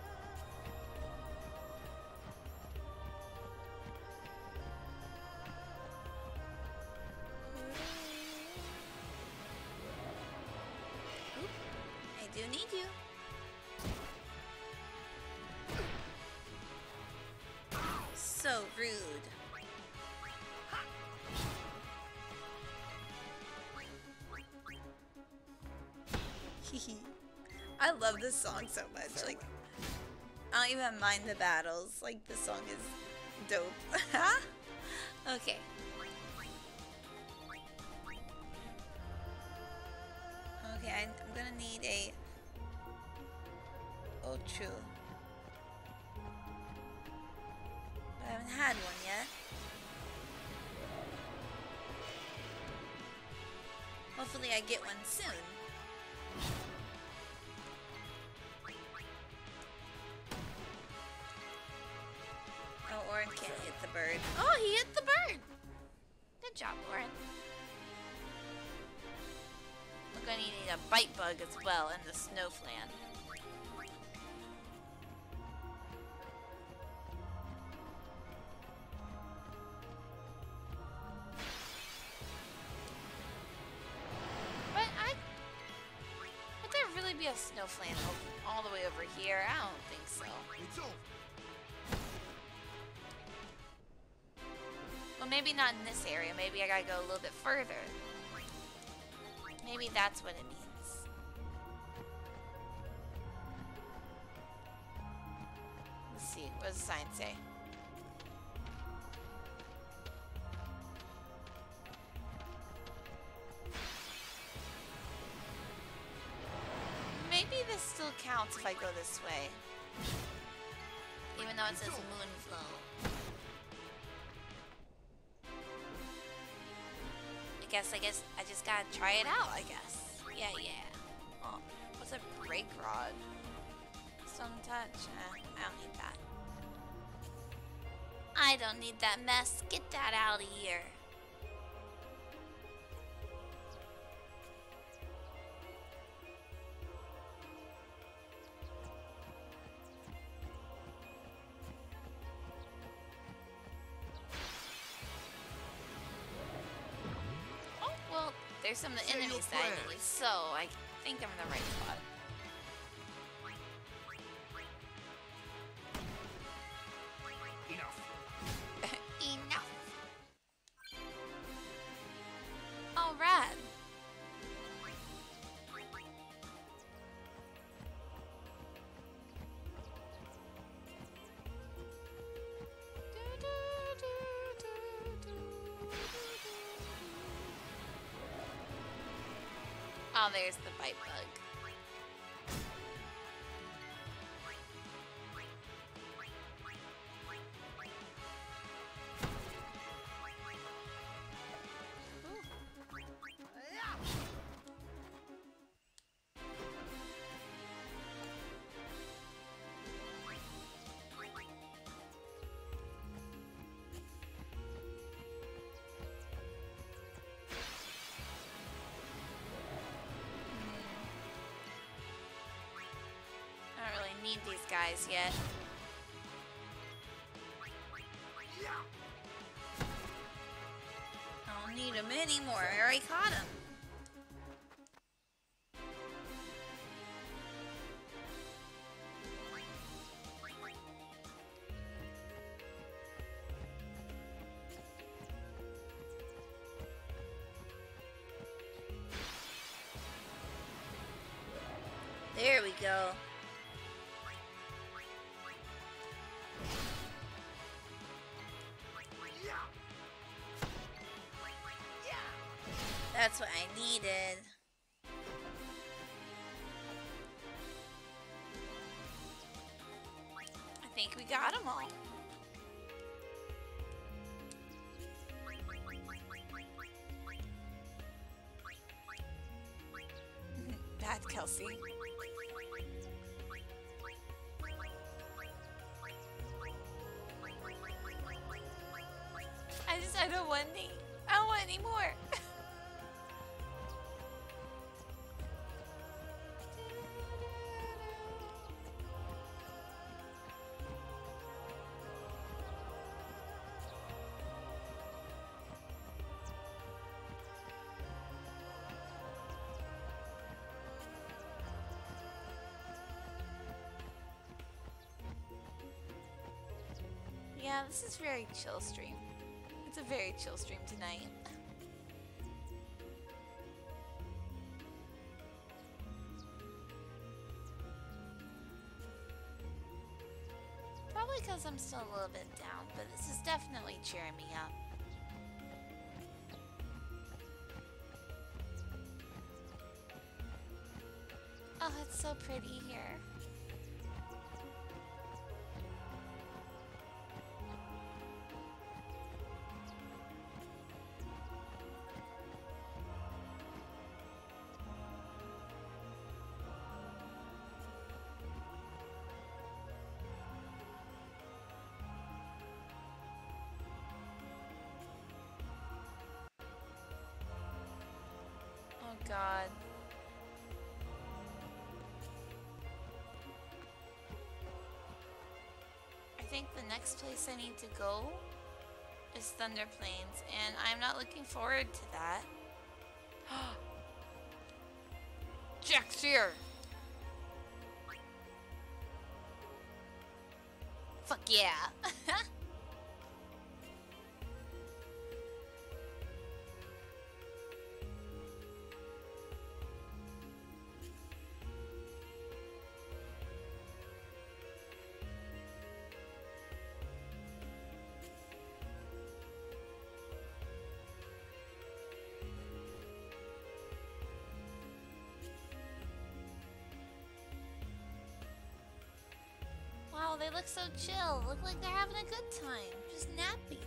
Oop, I do need you. So rude. I love this song so much. Like, I don't even mind the battles. Like, this song is dope. Okay. Okay, I, I'm gonna need a Ochu. I haven't had one yet. Hopefully I get one soon. Oh, Orin can't hit the bird. Oh, he hit the bird! Good job, Orin. We're gonna need a bite bug as well in the Snowflan. But I... Would there really be a Snowflan all the way over here? I don't think so. It's over. Well, maybe not in this area. Maybe I gotta go a little bit further. Maybe that's what it means. Let's see. What does the sign say? Maybe this still counts if I go this way. Even though it says Moonflow. I guess, I guess, I just gotta try it out, I guess. Yeah, yeah. Oh, what's a break rod? Stone touch? Eh, I don't need that. I don't need that mess. Get that out of here. There's some of the enemies that I need, so I think I'm in the right spot. Enough. Enough. Oh, rad. Oh, there's the bite bug. I don't really need these guys yet. I don't need them anymore. I already caught them. There we go. That's what I needed. I think we got them all. Bad Kelsey. I just, I don't want any. I don't want any more. Yeah, this is very chill stream. It's a very chill stream tonight. I'm still a little bit down, but this is definitely cheering me up. Oh, it's so pretty here. Oh God. I think the next place I need to go is Thunder Plains, and I'm not looking forward to that. Jack's here! Fuck yeah! Wow, they look so chill. Look like they're having a good time. Just napping.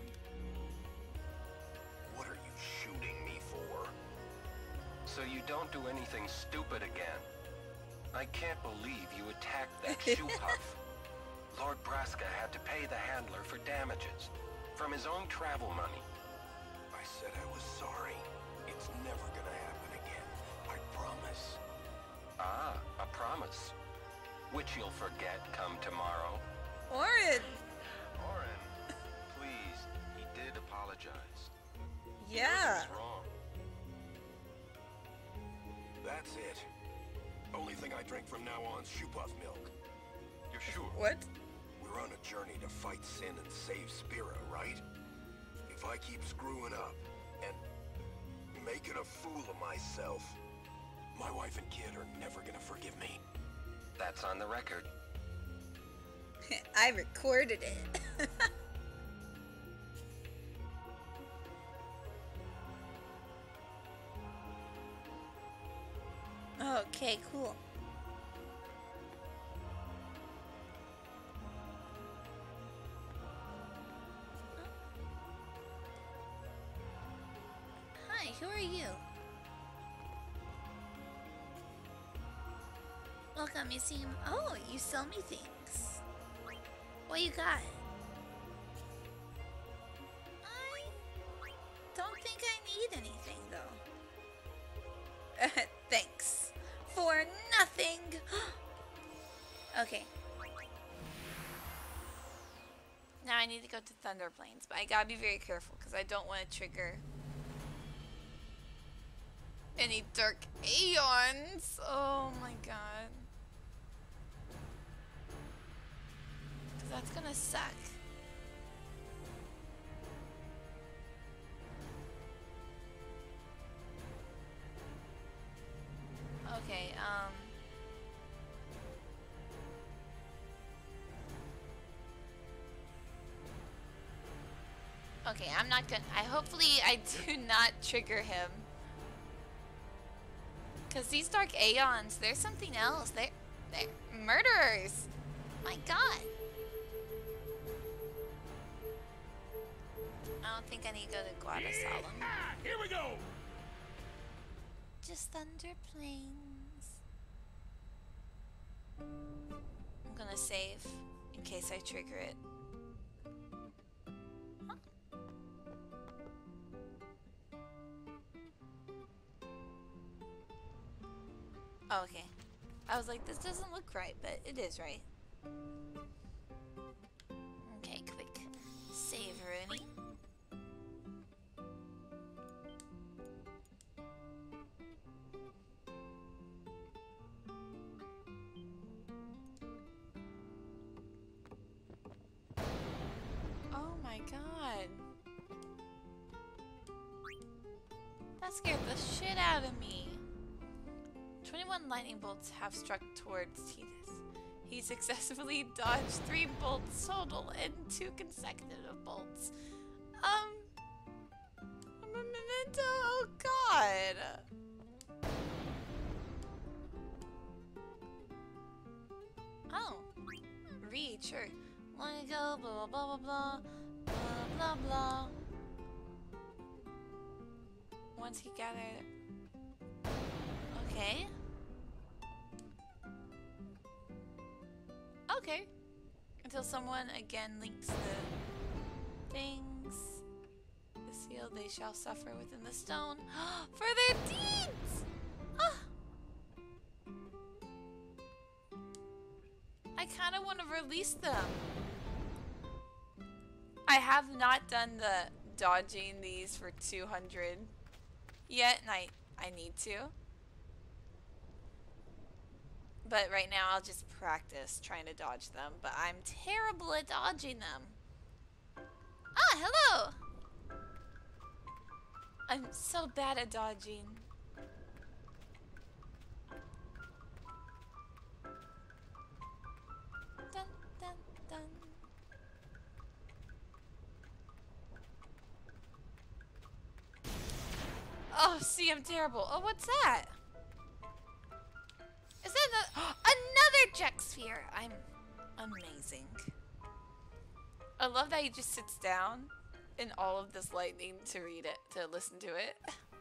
What are you shooting me for? So you don't do anything stupid again. I can't believe you attacked that shoe puff. Lord Braska had to pay the handler for damages from his own travel money. I said I was sorry. It's never gonna happen again. I promise. Ah, a promise. Which you'll forget come tomorrow. Auron! Auron, please, he did apologize. Yeah. He was wrong. That's it. Only thing I drink from now on is shoe puff milk. You're sure? What? We're on a journey to fight sin and save Spira, right? If I keep screwing up and making a fool of myself, my wife and kid are never gonna forgive me. That's on the record. I recorded it. Okay, cool. Hi, who are you? Welcome, you seem... Oh, you sell me things. What you got? I don't think I need anything, though. Thanks. For nothing. Okay. Now I need to go to Thunder Plains, but I gotta be very careful because I don't want to trigger any dark aeons. Oh my god. Because that's gonna suck. Okay, um... Okay, I'm not gonna... I hopefully I do not trigger him. Because these Dark Aeons, there's something else. They're, they're murderers. My god. I don't think I need to go to Guadasalem. Ah, here we go! Just Thunder Plains. I'm gonna save in case I trigger it. Huh? Oh, okay. I was like, this doesn't look right, but it is right. Okay, quick. Save Rooney. Oh my god. That scared the shit out of me. twenty-one lightning bolts have struck towards Tidus. He successfully dodged three bolts total and two consecutive bolts. Um, I'm a memento. Oh God. Oh, read, sure. Long ago, blah blah blah blah blah blah blah blah. Once he gathered. Okay. Okay. Until someone again links the things. The seal they shall suffer within the stone for their deeds. Ah. I kind of want to release them. I have not done the dodging these for two hundred yet, and I, I need to. But right now I'll just practice trying to dodge them, but I'm terrible at dodging them. Ah, hello! I'm so bad at dodging. Dun, dun, dun. Oh, see, I'm terrible. Oh, what's that? Is that a, another Jack Sphere? I'm amazing. I love that he just sits down in all of this lightning to read it, to listen to it.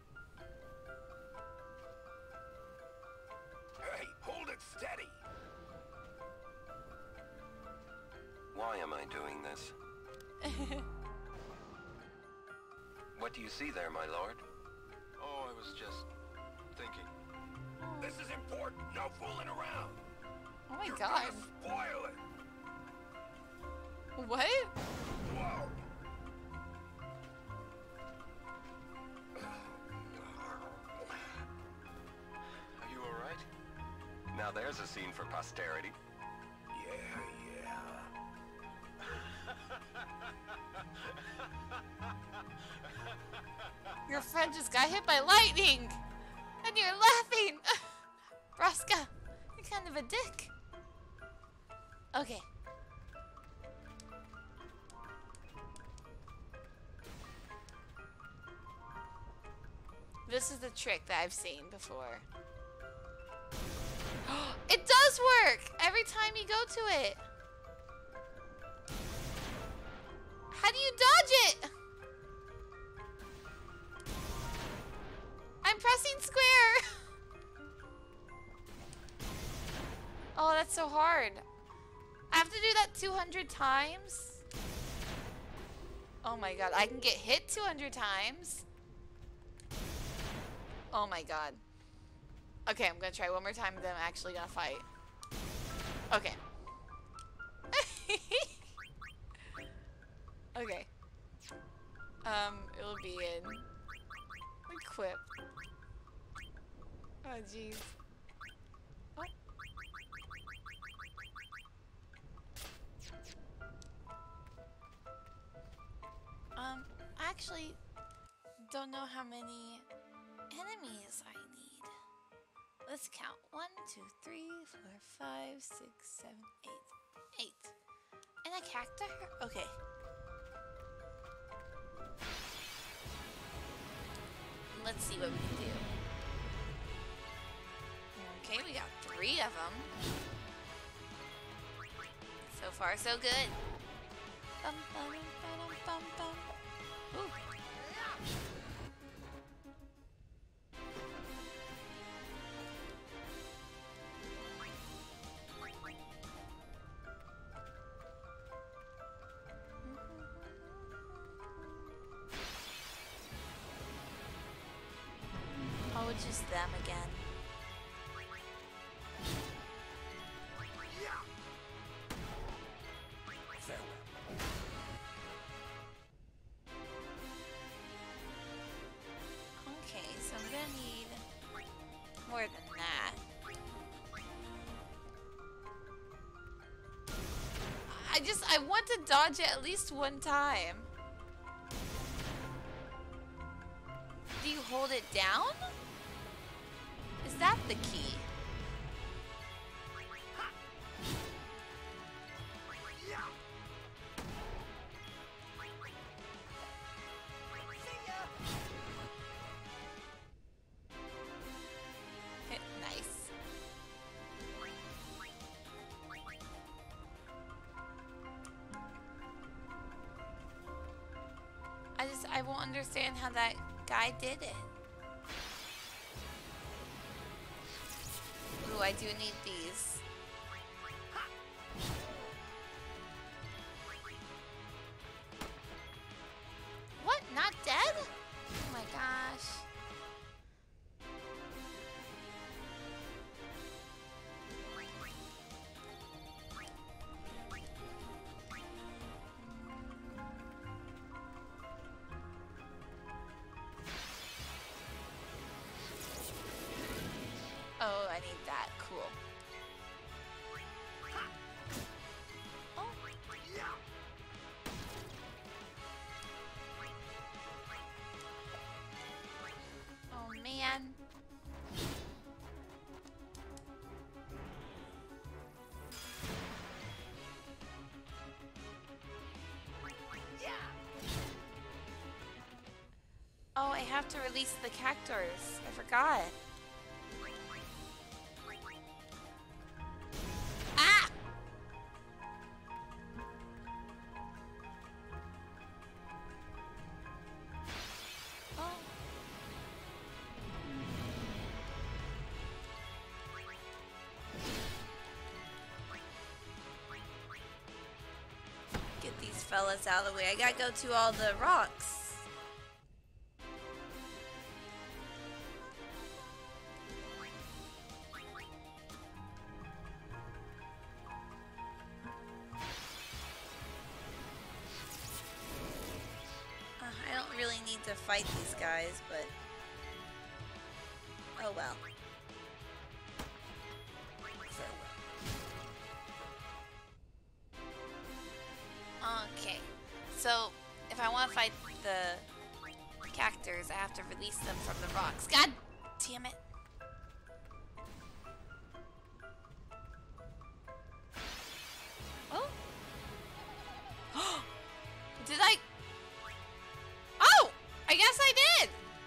Hey, hold it steady. Why am I doing this? What do you see there, my lord? Oh, I was just thinking. This is important. No fooling around. Oh my You're God. gonna spoil it. What? Whoa. Are you all right? Now there's a scene for posterity. Yeah, yeah. Your friend just got hit by lightning! And you're laughing! Braska, you're kind of a dick. Okay. This is the trick that I've seen before. It does work! Every time you go to it. How do you dodge it? I'm pressing square. Oh, that's so hard. I have to do that two hundred times. Oh my God, I can get hit two hundred times. Oh my God. Okay, I'm gonna try one more time, then I'm actually gonna fight. Okay. Okay. Um, it'll be in equip. Oh jeez. Oh. Um, I actually don't know how many enemies I need. Let's count. One, two, three, four, five, six, seven, eight. Eight. And a cactus? Okay. Let's see what we can do. Okay, we got three of them. So far, so good. Bum, bum, bum, bum, bum. Ooh. Oh, it's just them again. Okay, so I'm gonna need more than that. I just, I want to dodge it at least one time. Do you hold it down? Is that the key? won't understand how that guy did it. Ooh, I do need these. What? Not dead? Oh my gosh. Oh, I need that. Cool. Oh. Oh, man. Oh, I have to release the cactors. I forgot. Ah! Oh. Get these fellas out of the way. I gotta go to all the rocks. To fight these guys, but oh well. Okay, so if I want to fight the cactors, I have to release them from the rocks. God damn it. Oh. Did I? Oh! I guess I did!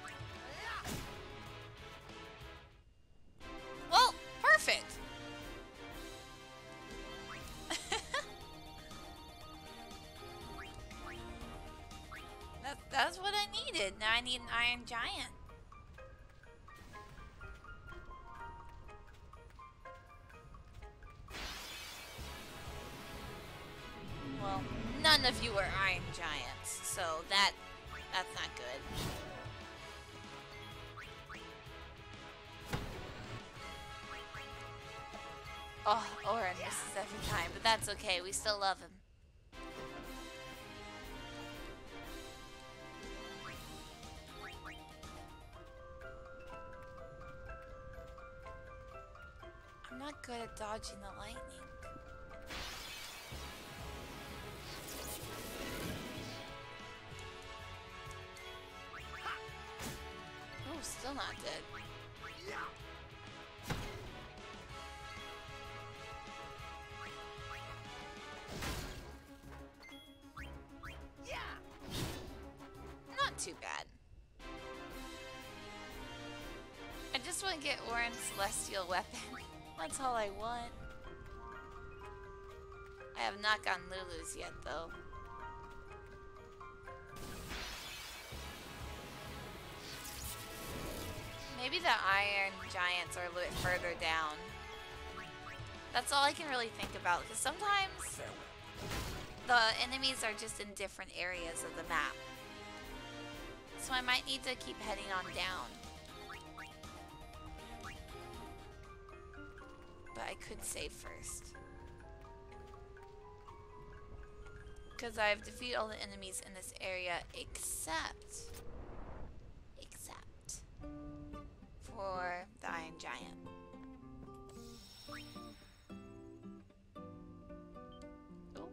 Well, perfect. that, that's what I needed. Now I need an Iron Giant. Well, none of you are Iron Giants, so that that's not good. Oh, Orin misses every time, but that's okay. We still love him. I'm not good at dodging the lightning. Oh, still not dead. Not too bad. I just want to get Orin's celestial weapon. That's all I want. I have not gotten Lulu's yet, though. Maybe the Iron Giants are a little bit further down. That's all I can really think about, because sometimes the enemies are just in different areas of the map. So I might need to keep heading on down. But I could save first. Because I've defeated all the enemies in this area except... Except... for the Iron Giant. Oh.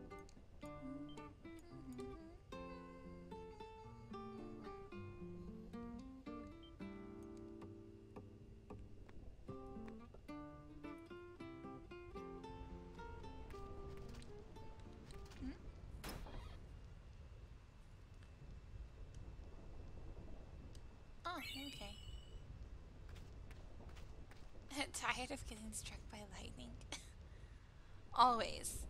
Oh, okay. Tired of getting struck by lightning? Always.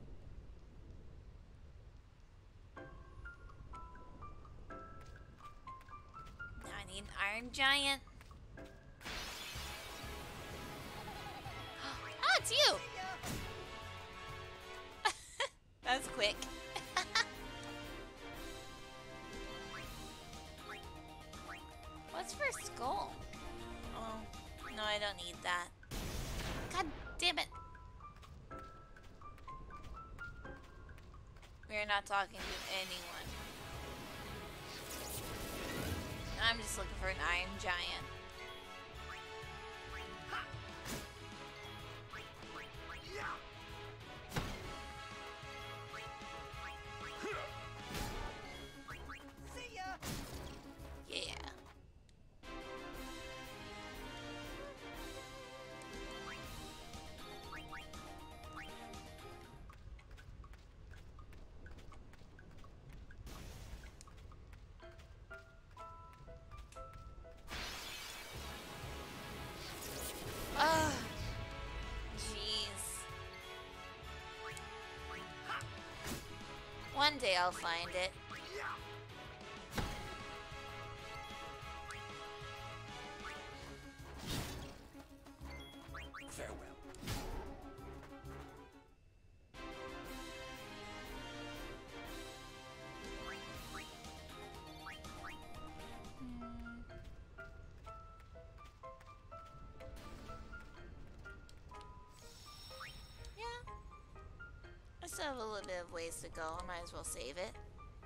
need an Iron Giant. Ah, it's you! That was quick. What's for skull? Oh, no, I don't need that. God damn it. We're not talking to anyone. I'm just looking for an Iron Giant. Yeah. Ah, jeez. One day I'll find it. Farewell. Yeah. I still have a little bit of ways to go. I might as well save it.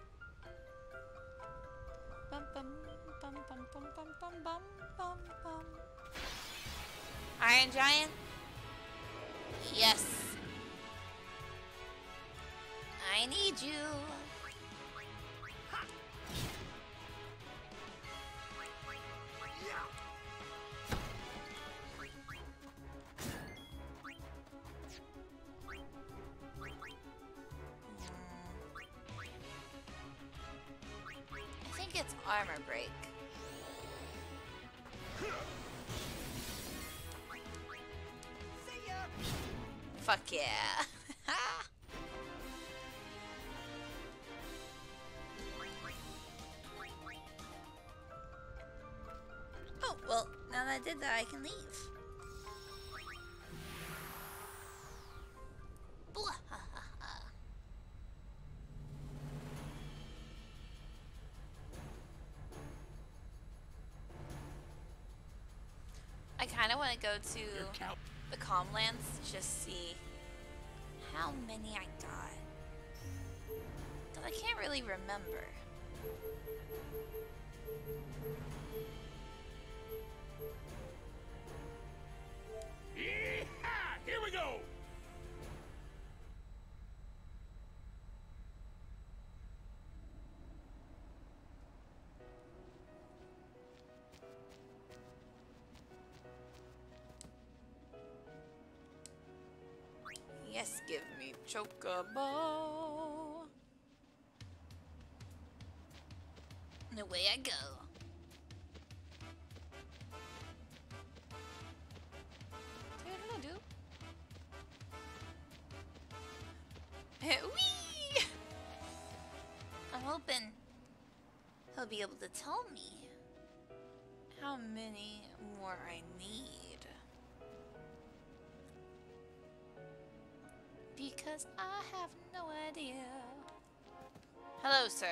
Bum, bum, bum, bum, bum, bum, bum, bum, bum, bum. Iron Giant? Yes. I need you. I think it's armor break. Fuck yeah. Oh, well, now that I did that, I can leave. I kind of want to go to the Calmlands, just see how many I got. Because I can't really remember. Yeah! Here we go! Yes, give me Chocobo. And away I go. Doodle-doo. Whee! I'm hoping he'll be able to tell me how many more I need. Because I have no idea. Hello, sir.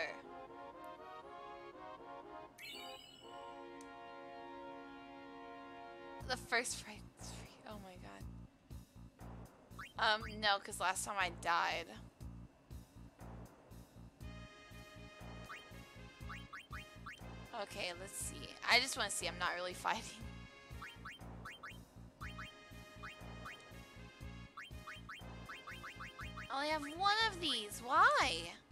The first fight is free. Oh my god. Um, no, because last time I died. Okay, let's see. I just want to see. I'm not really fighting. I only have one of these. Why?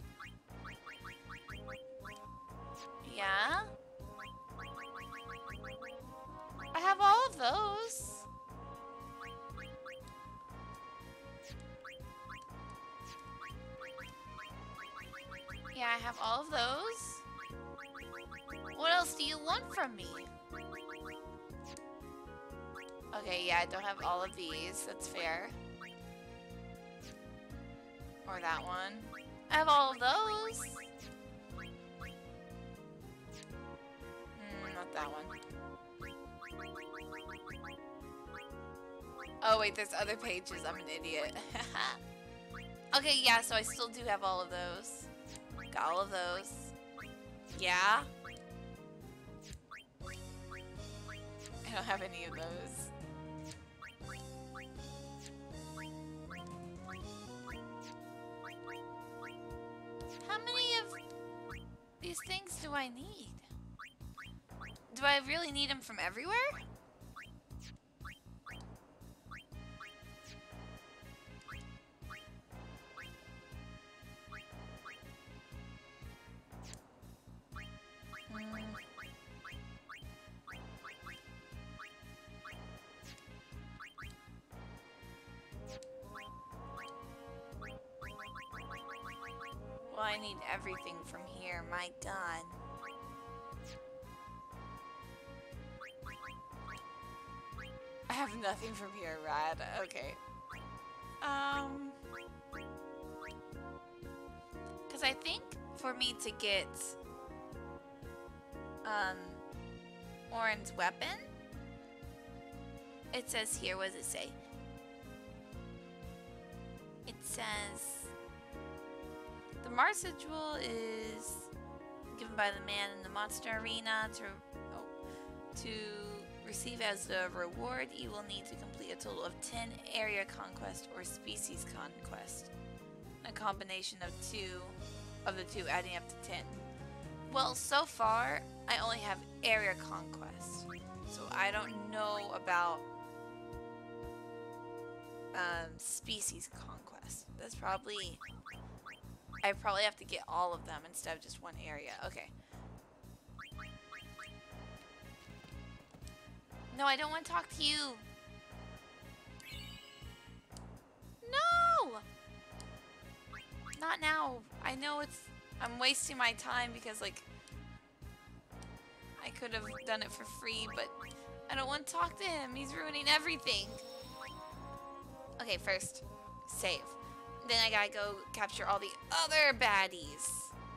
Yeah? I have all of those. Yeah, I have all of those. What else do you want from me? Okay, yeah, I don't have all of these. That's fair. Or that one. I have all of those. Mm, not that one. Oh wait, there's other pages. I'm an idiot. Okay, yeah, so I still do have all of those. Got all of those. Yeah. I don't have any of those. How many of these things do I need? Do I really need them from everywhere? Well, I need everything from here. My God. I have nothing from here, Rad. Okay. Um... Because I think for me to get... Um... Orin's weapon... It says here, what does it say? It says... The Marsa Jewel is given by the man in the monster arena to oh, to receive as a reward. You will need to complete a total of ten area conquest or species conquest. A combination of two of the two adding up to ten. Well, so far I only have area conquest, so I don't know about um, species conquest. That's probably. I probably have to get all of them instead of just one area. Okay. No, I don't want to talk to you. No! Not now. I know it's... I'm wasting my time because, like... I could have done it for free, but... I don't want to talk to him. He's ruining everything. Okay, first. Save. Then I gotta go capture all the other baddies.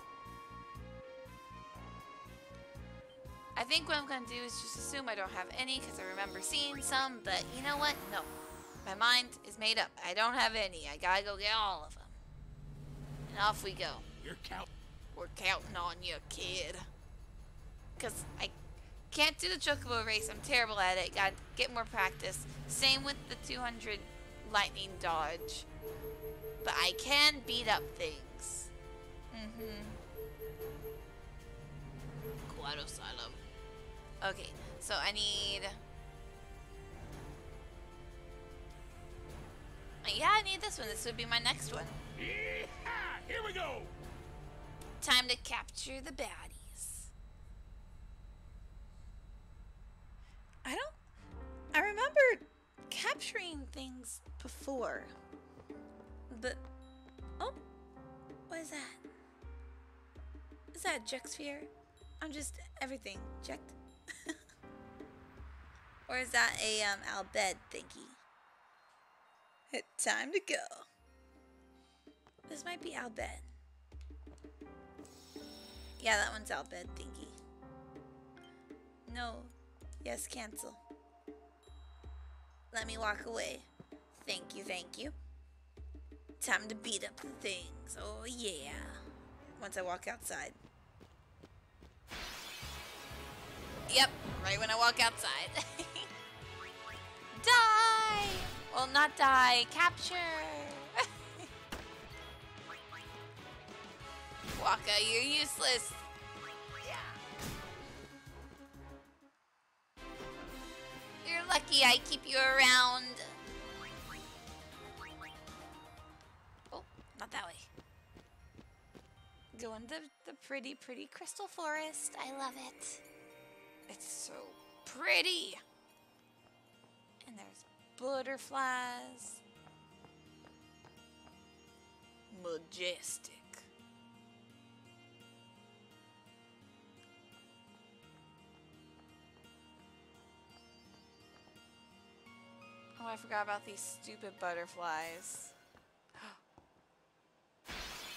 I think what I'm gonna do is just assume I don't have any because I remember seeing some, but you know what? No. My mind is made up. I don't have any. I gotta go get all of them. And off we go. You're count. We're counting on you, kid. Because I can't do the Chocobo race. I'm terrible at it. Gotta get more practice. Same with the two hundred lightning dodge. But I can beat up things. Mm-hmm. Quad Asylum. Okay, so I need... Yeah, I need this one. This would be my next one. Yeah, here we go. Time to capture the baddies. I don't... I remember capturing things before. But, oh, what is that? Is that a Juxphere? I'm just everything checked. Or is that a um Albed thingy? Time to go. This might be Albed. Yeah, that one's Albed thingy. No. Yes, cancel. Let me walk away. Thank you, thank you. Time to beat up the things. Oh, yeah. Once I walk outside. Yep, right when I walk outside. Die! Well, not die. Capture! Waka, you're useless. You're lucky I keep you around. Not that way. Go in the, the pretty, pretty crystal forest. I love it. It's so pretty. And there's butterflies. Majestic. Oh, I forgot about these stupid butterflies.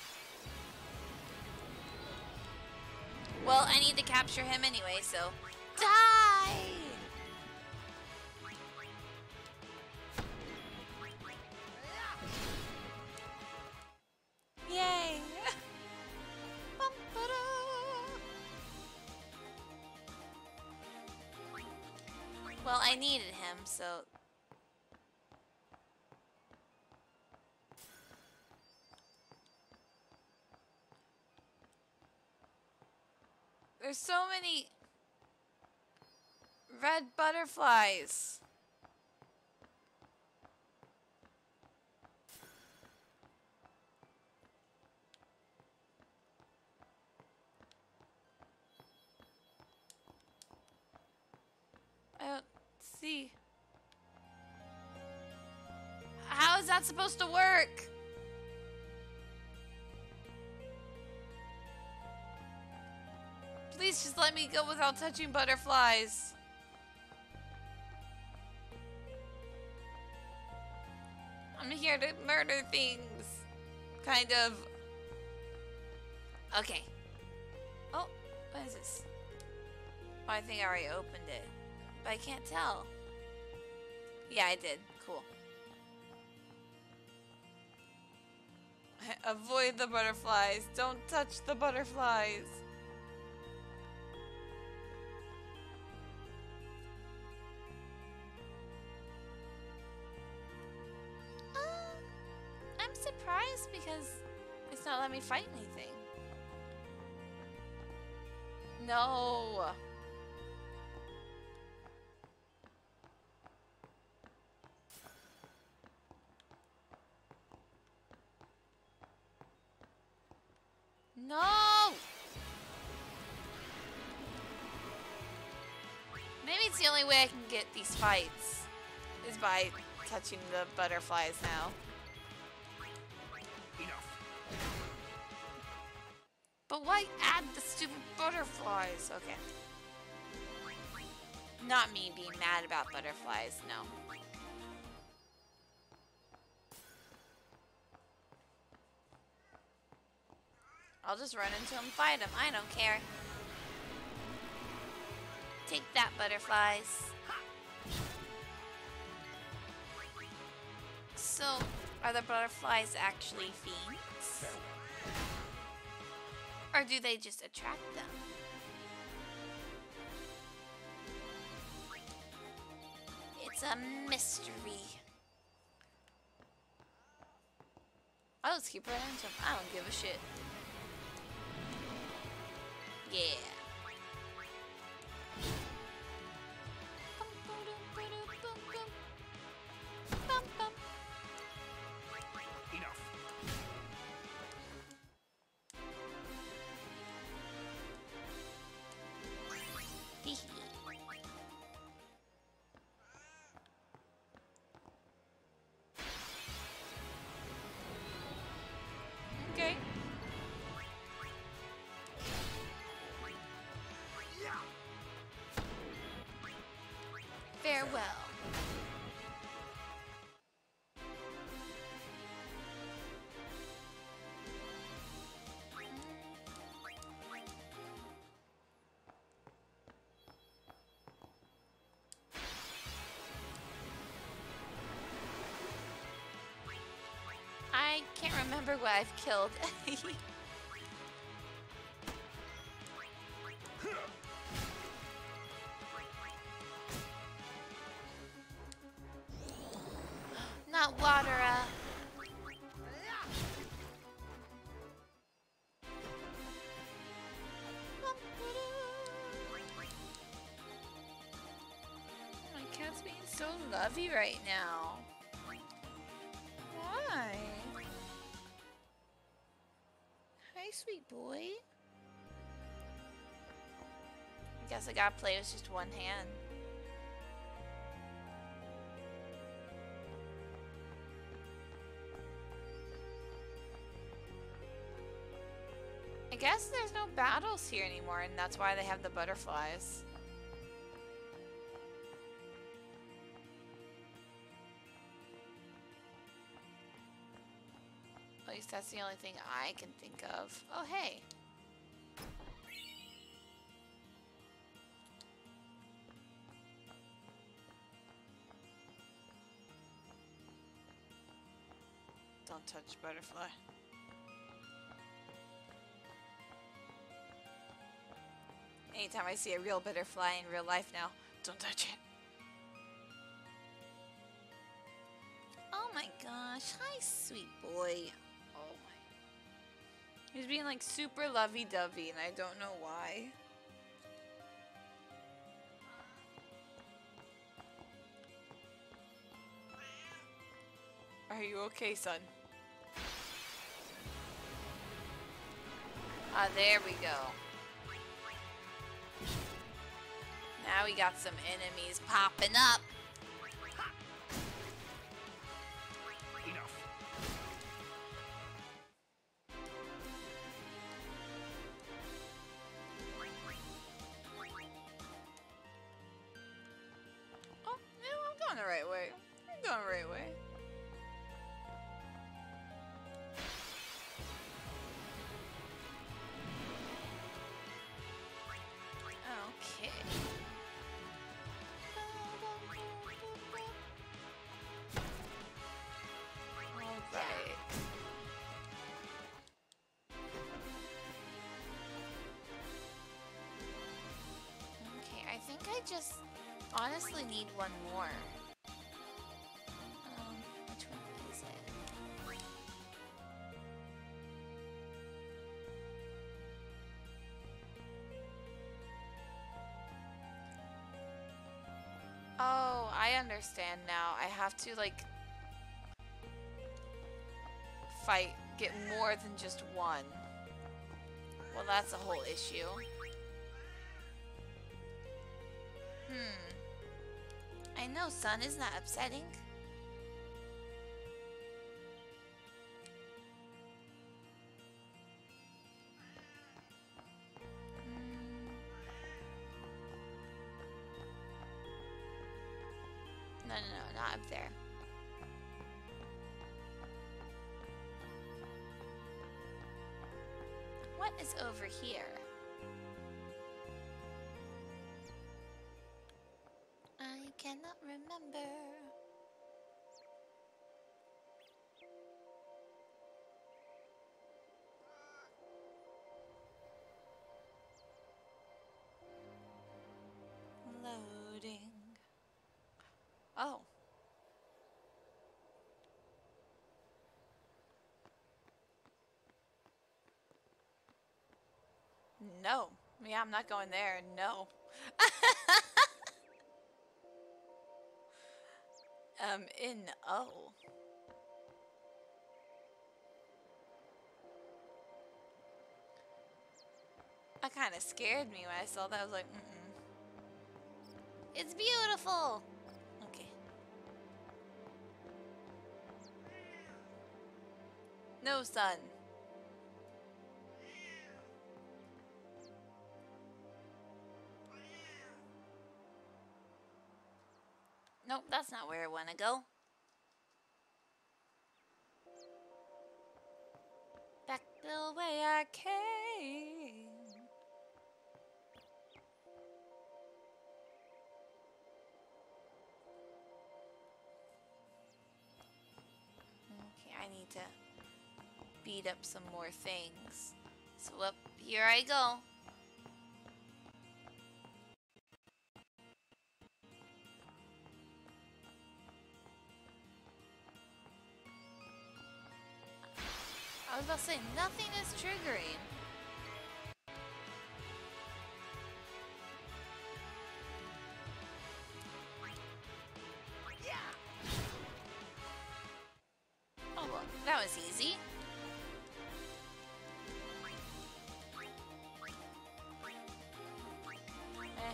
Well, I need to capture him anyway, so Die! Yay! Bum, ba-da. Well, I needed him, so... There's so many red butterflies. I don't see. How is that supposed to work? Please just let me go without touching butterflies. I'm here to murder things. Kind of. Okay. Oh, what is this? Oh, I think I already opened it. But I can't tell. Yeah, I did. Cool. Avoid the butterflies. Don't touch the butterflies. I'm surprised because it's not letting me fight anything. No. No. Maybe it's the only way I can get these fights is by touching the butterflies now. But why add the stupid butterflies? Okay. Not me being mad about butterflies, no. I'll just run into him and fight him. I don't care. Take that, butterflies. So, are the butterflies actually fiends? Or do they just attract them? It's a mystery. I'll just keep running into him. I don't give a shit. Yeah. Okay. Farewell. I can't remember what I've killed. Not Watera. My cat's being so lovey right now. Why? Hi, sweet boy. I guess I gotta play with just one hand. I guess there's no battles here anymore, and that's why they have the butterflies. At least that's the only thing I can think of. Oh, hey. Don't touch butterfly. Anytime I see a real butterfly in real life now, don't touch it. Oh my gosh. Hi, sweet boy. Oh my. He's being like super lovey-dovey and I don't know why. Are you okay, son? Ah, there we go. Now we got some enemies popping up. Enough. Oh, no, I'm going the right way. I'm going the right way. Okay. Alright. Okay, I think I just honestly need one more. Um, which one is it? Oh, I understand now. I have to, like, fight, get more than just one. Well, that's a whole issue. Hmm. I know, son. Isn't that upsetting? No, no, no, not up there. What is over here? I cannot remember. Loading. Oh. No. Yeah, I'm not going there. No. um, in oh. That kind of scared me when I saw that. I was like, mm-mm. It's beautiful. Okay. No, son. Nope, that's not where I want to go. Back the way I came. Okay, I need to beat up some more things. So up here I go. I was about to say, nothing is triggering. Yeah. Oh, well, that was easy. Eh.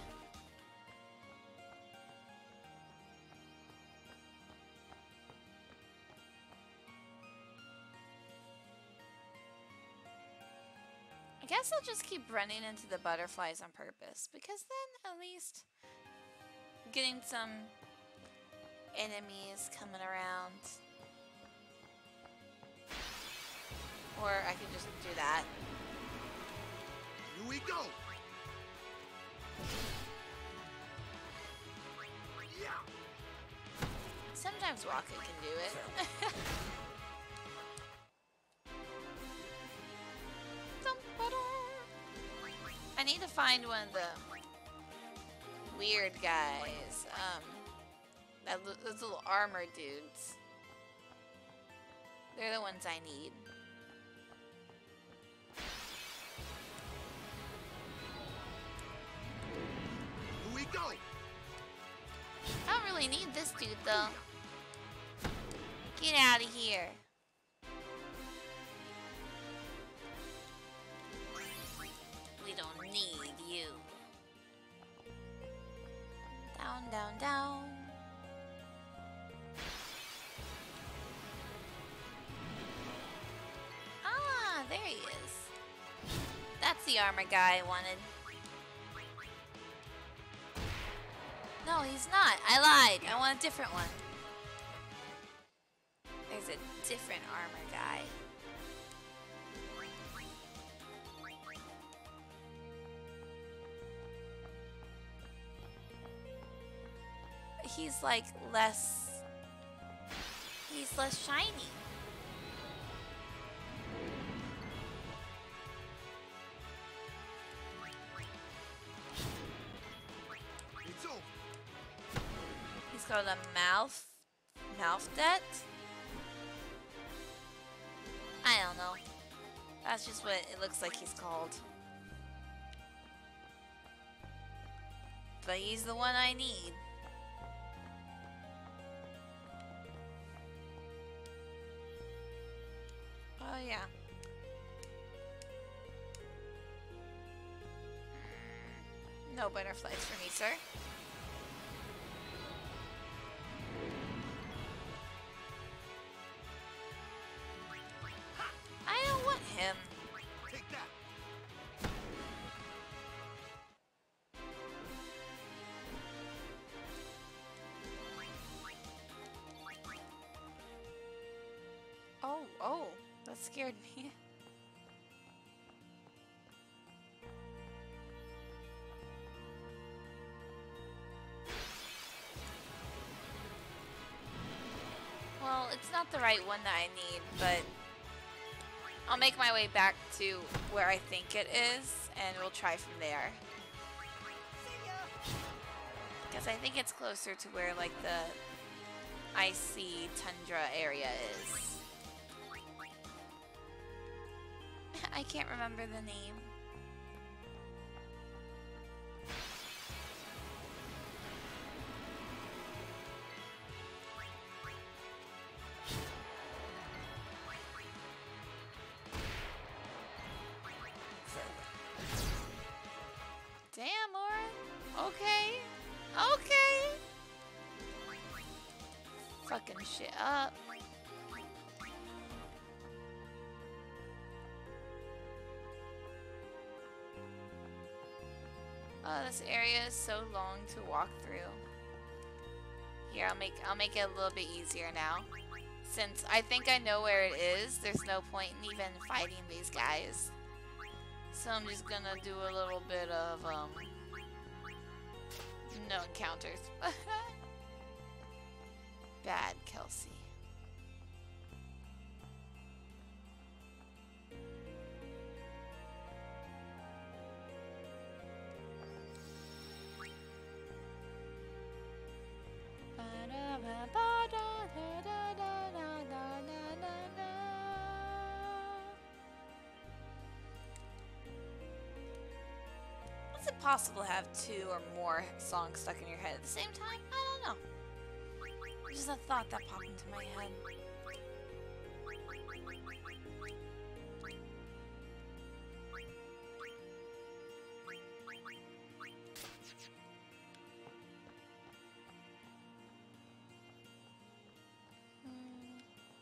I guess I'll just keep running into the butterflies on purpose, because then at least getting some enemies coming around. Or I can just do that. Here we go. Yeah. Sometimes Rocket can do it. need to find one of the weird guys. Um, that, those little armor dudes. They're the ones I need. Here we go. I don't really need this dude though. Get out of here. We don't need you. Down, down, down. Ah, there he is. That's the armor guy I wanted. No, he's not. I lied. I want a different one. There's a different armor guy. He's like less... He's less shiny. It's over. He's got a mouth... Mouth debt? I don't know. That's just what it looks like he's called. But he's the one I need. Oh yeah. No butterflies for me, sir. I don't want him. Take that. Oh, oh, that scared me. Well, it's not the right one that I need, but I'll make my way back to where I think it is, and we'll try from there. Because I think it's closer to where, like, the icy tundra area is. I can't remember the name. Damn, Lauren. Okay. Okay. Fucking shit up. Oh, this area is so long to walk through. Here, I'll make I'll make it a little bit easier now. Since I think I know where it is, there's no point in even fighting these guys. So I'm just gonna do a little bit of um no encounters. Bad Kelsey. Is it possible to have two or more songs stuck in your head at the same time? I don't know. Just a thought that popped into my head. Hmm.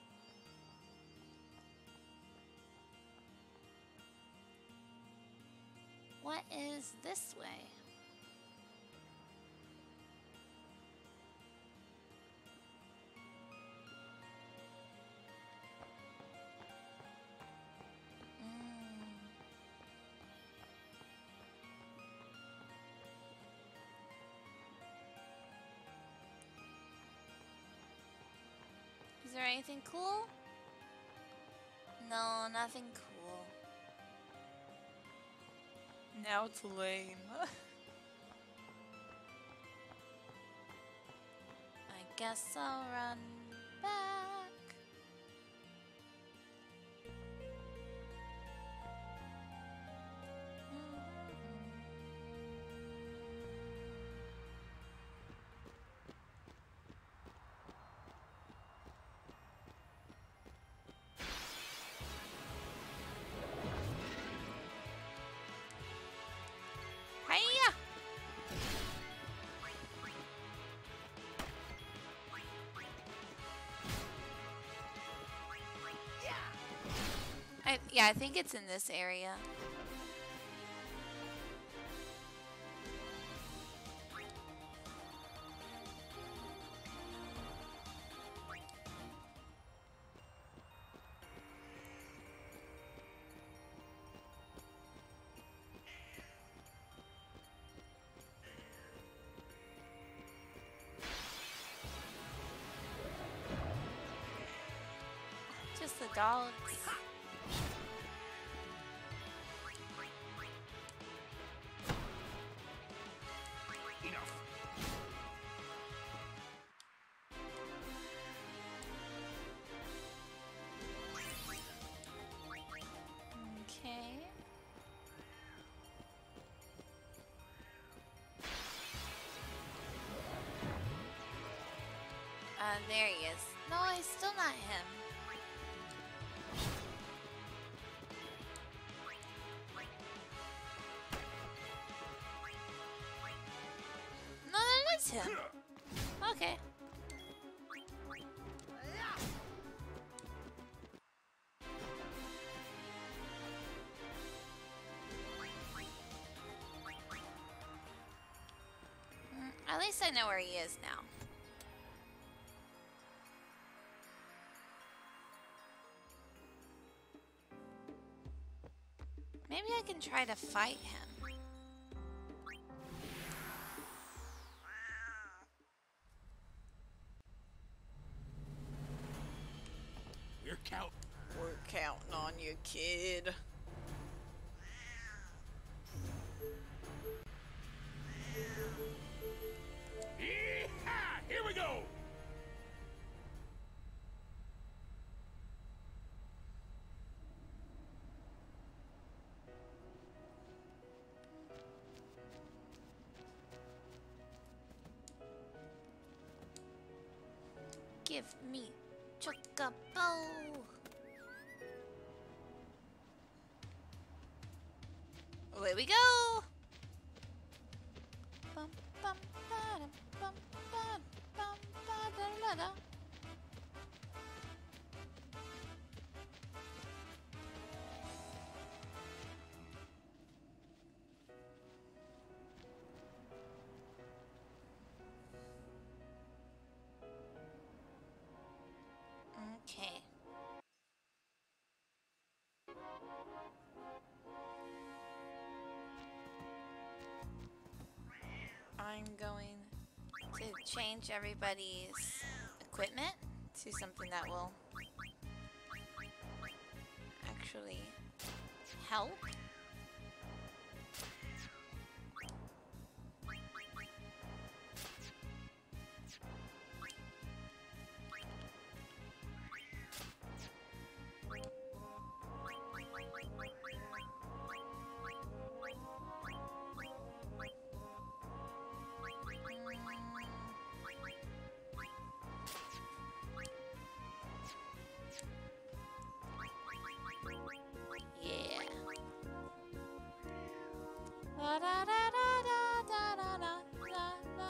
What is this way? Is there anything cool? No, nothing cool. Now it's lame. I guess I'll run back. Hiya! I, yeah, I think it's in this area. Just the dogs. Enough. Okay. Uh, there he is. No, he's still not him. No, that is him. Okay. Mm, at least I know where he is now. Maybe I can try to fight him. We're count. We're counting on you, kid. Yee-haw! Here we go. Give me Chocobo. Away we go. Bum, bum, ba-dum, bum, ba-dum, bum, ba-da-da-da. Okay. I'm going to change everybody's equipment to something that will actually help. Yeah. La da da da da da da da da da.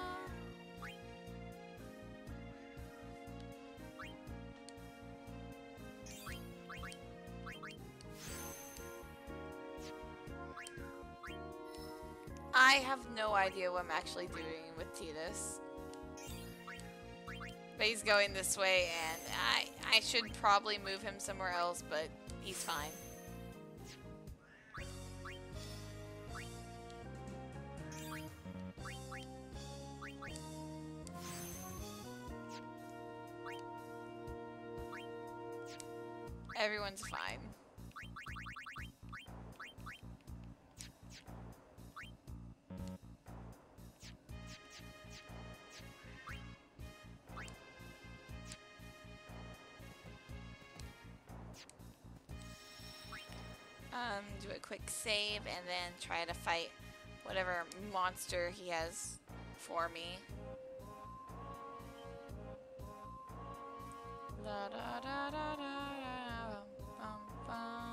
I have no idea what I'm actually doing with Tidus. But he's going this way, and I I should probably move him somewhere else, but he's fine. Everyone's fine. Um, do a quick save and then try to fight whatever monster he has for me. Da, da, da, da, da, da, bum, bum.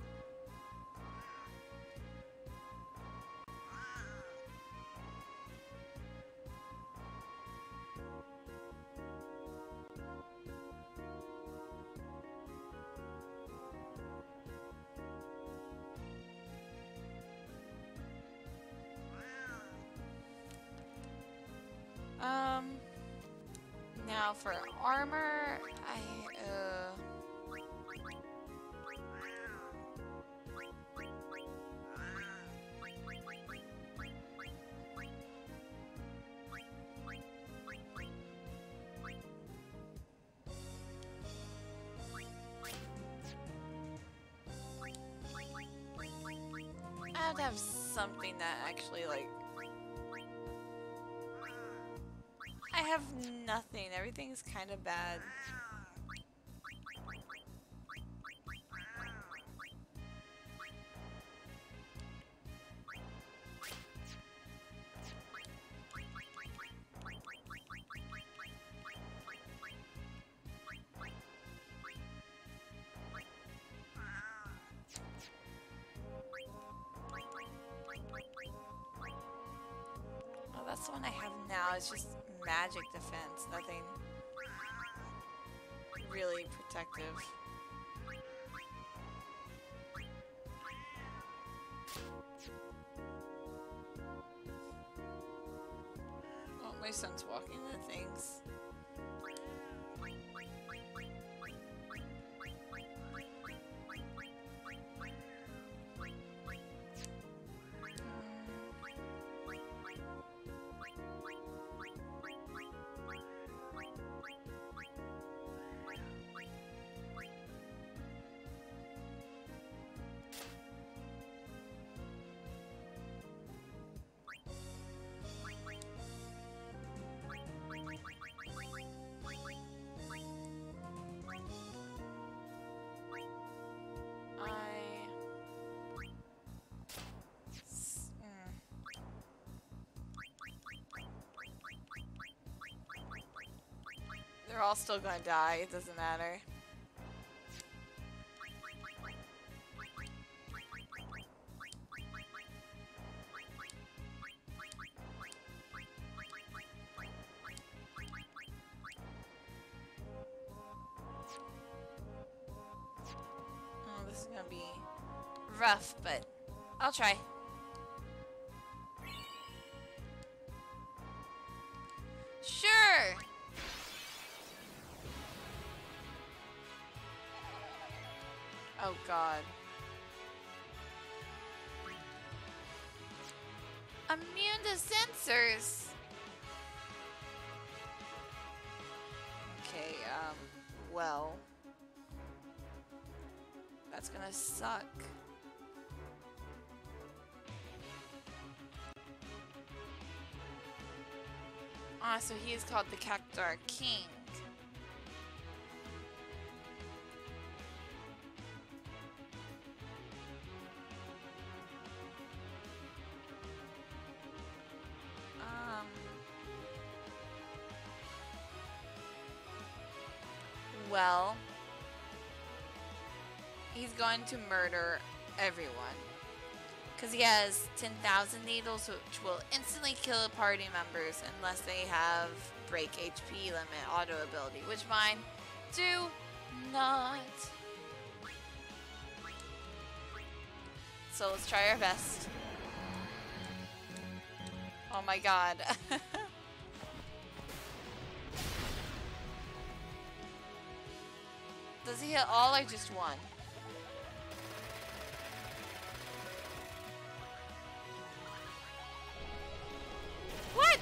Um, now for armor, I, uh... I have to have something that actually, like... I have nothing. Everything's kind of bad. Oh, that's the one I have now. It's just magic defense, nothing really protective. Oh, my son's walking into things. They're all still gonna die, it doesn't matter. Oh, this is gonna be rough, but I'll try. Sure! Oh god. Immune to sensors! Okay, um, well. That's gonna suck. Ah, so he is called the Cactuar King. Um. Well, he's going to murder everyone. Because he has ten thousand needles, which will instantly kill party members unless they have break H P limit auto ability, which mine do not. So let's try our best. Oh my god. Does he hit all or just one? What?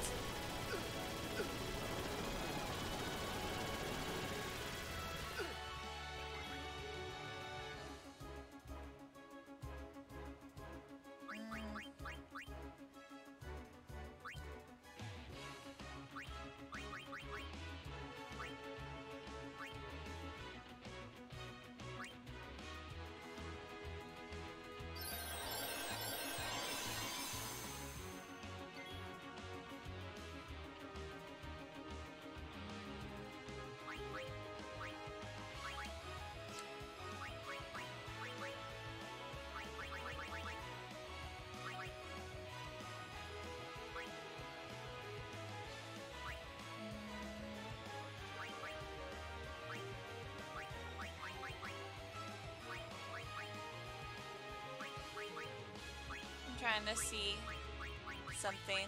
trying to see something.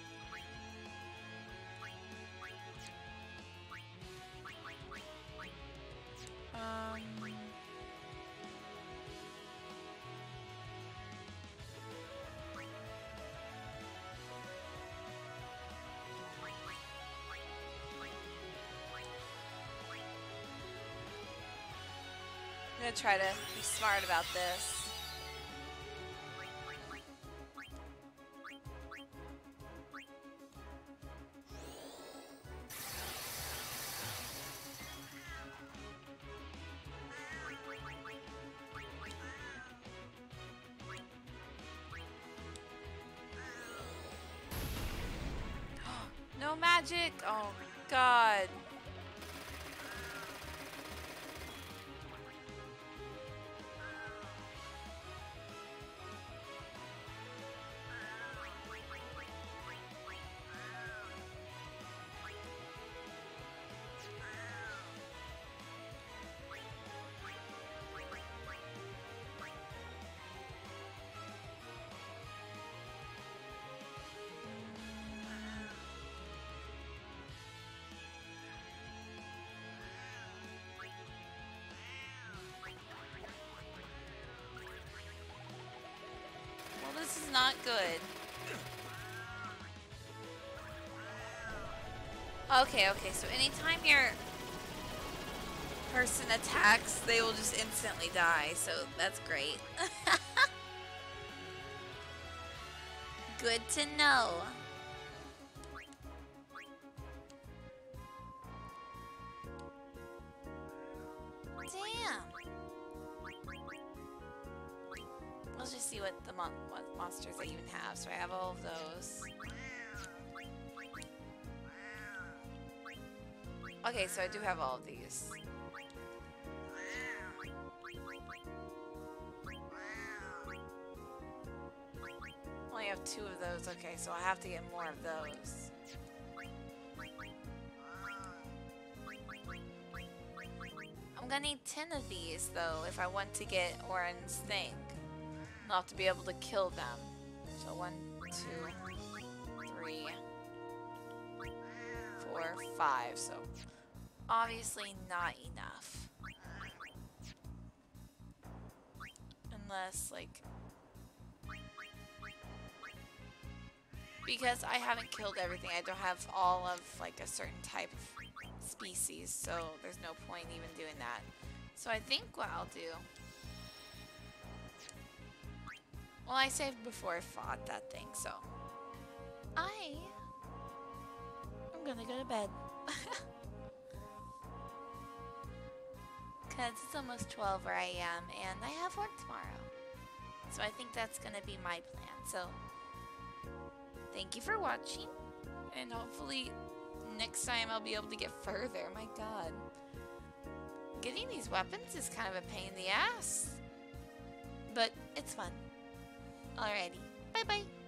Um... I'm gonna try to be smart about this. No magic! Oh god. This is not good. Okay, okay, so anytime your person attacks, they will just instantly die, so that's great. Good to know. Damn. Let's just see what the mon what monsters I even have. So I have all of those. Okay, so I do have all of these. Only have two of those. Okay, so I have to get more of those. I'm gonna need ten of these though if I want to get Oren's thing. Not to be able to kill them. So one, two, three, four, five. So obviously not enough. Unless like, because I haven't killed everything. I don't have all of like a certain type of species. So there's no point even doing that. So I think what I'll do. Well, I saved before I fought that thing, so I I'm gonna go to bed. Cause it's almost twelve where I am and I have work tomorrow. So I think that's gonna be my plan. So thank you for watching and hopefully next time I'll be able to get further. My god. Getting these weapons is kind of a pain in the ass. But it's fun. Alrighty. Bye bye.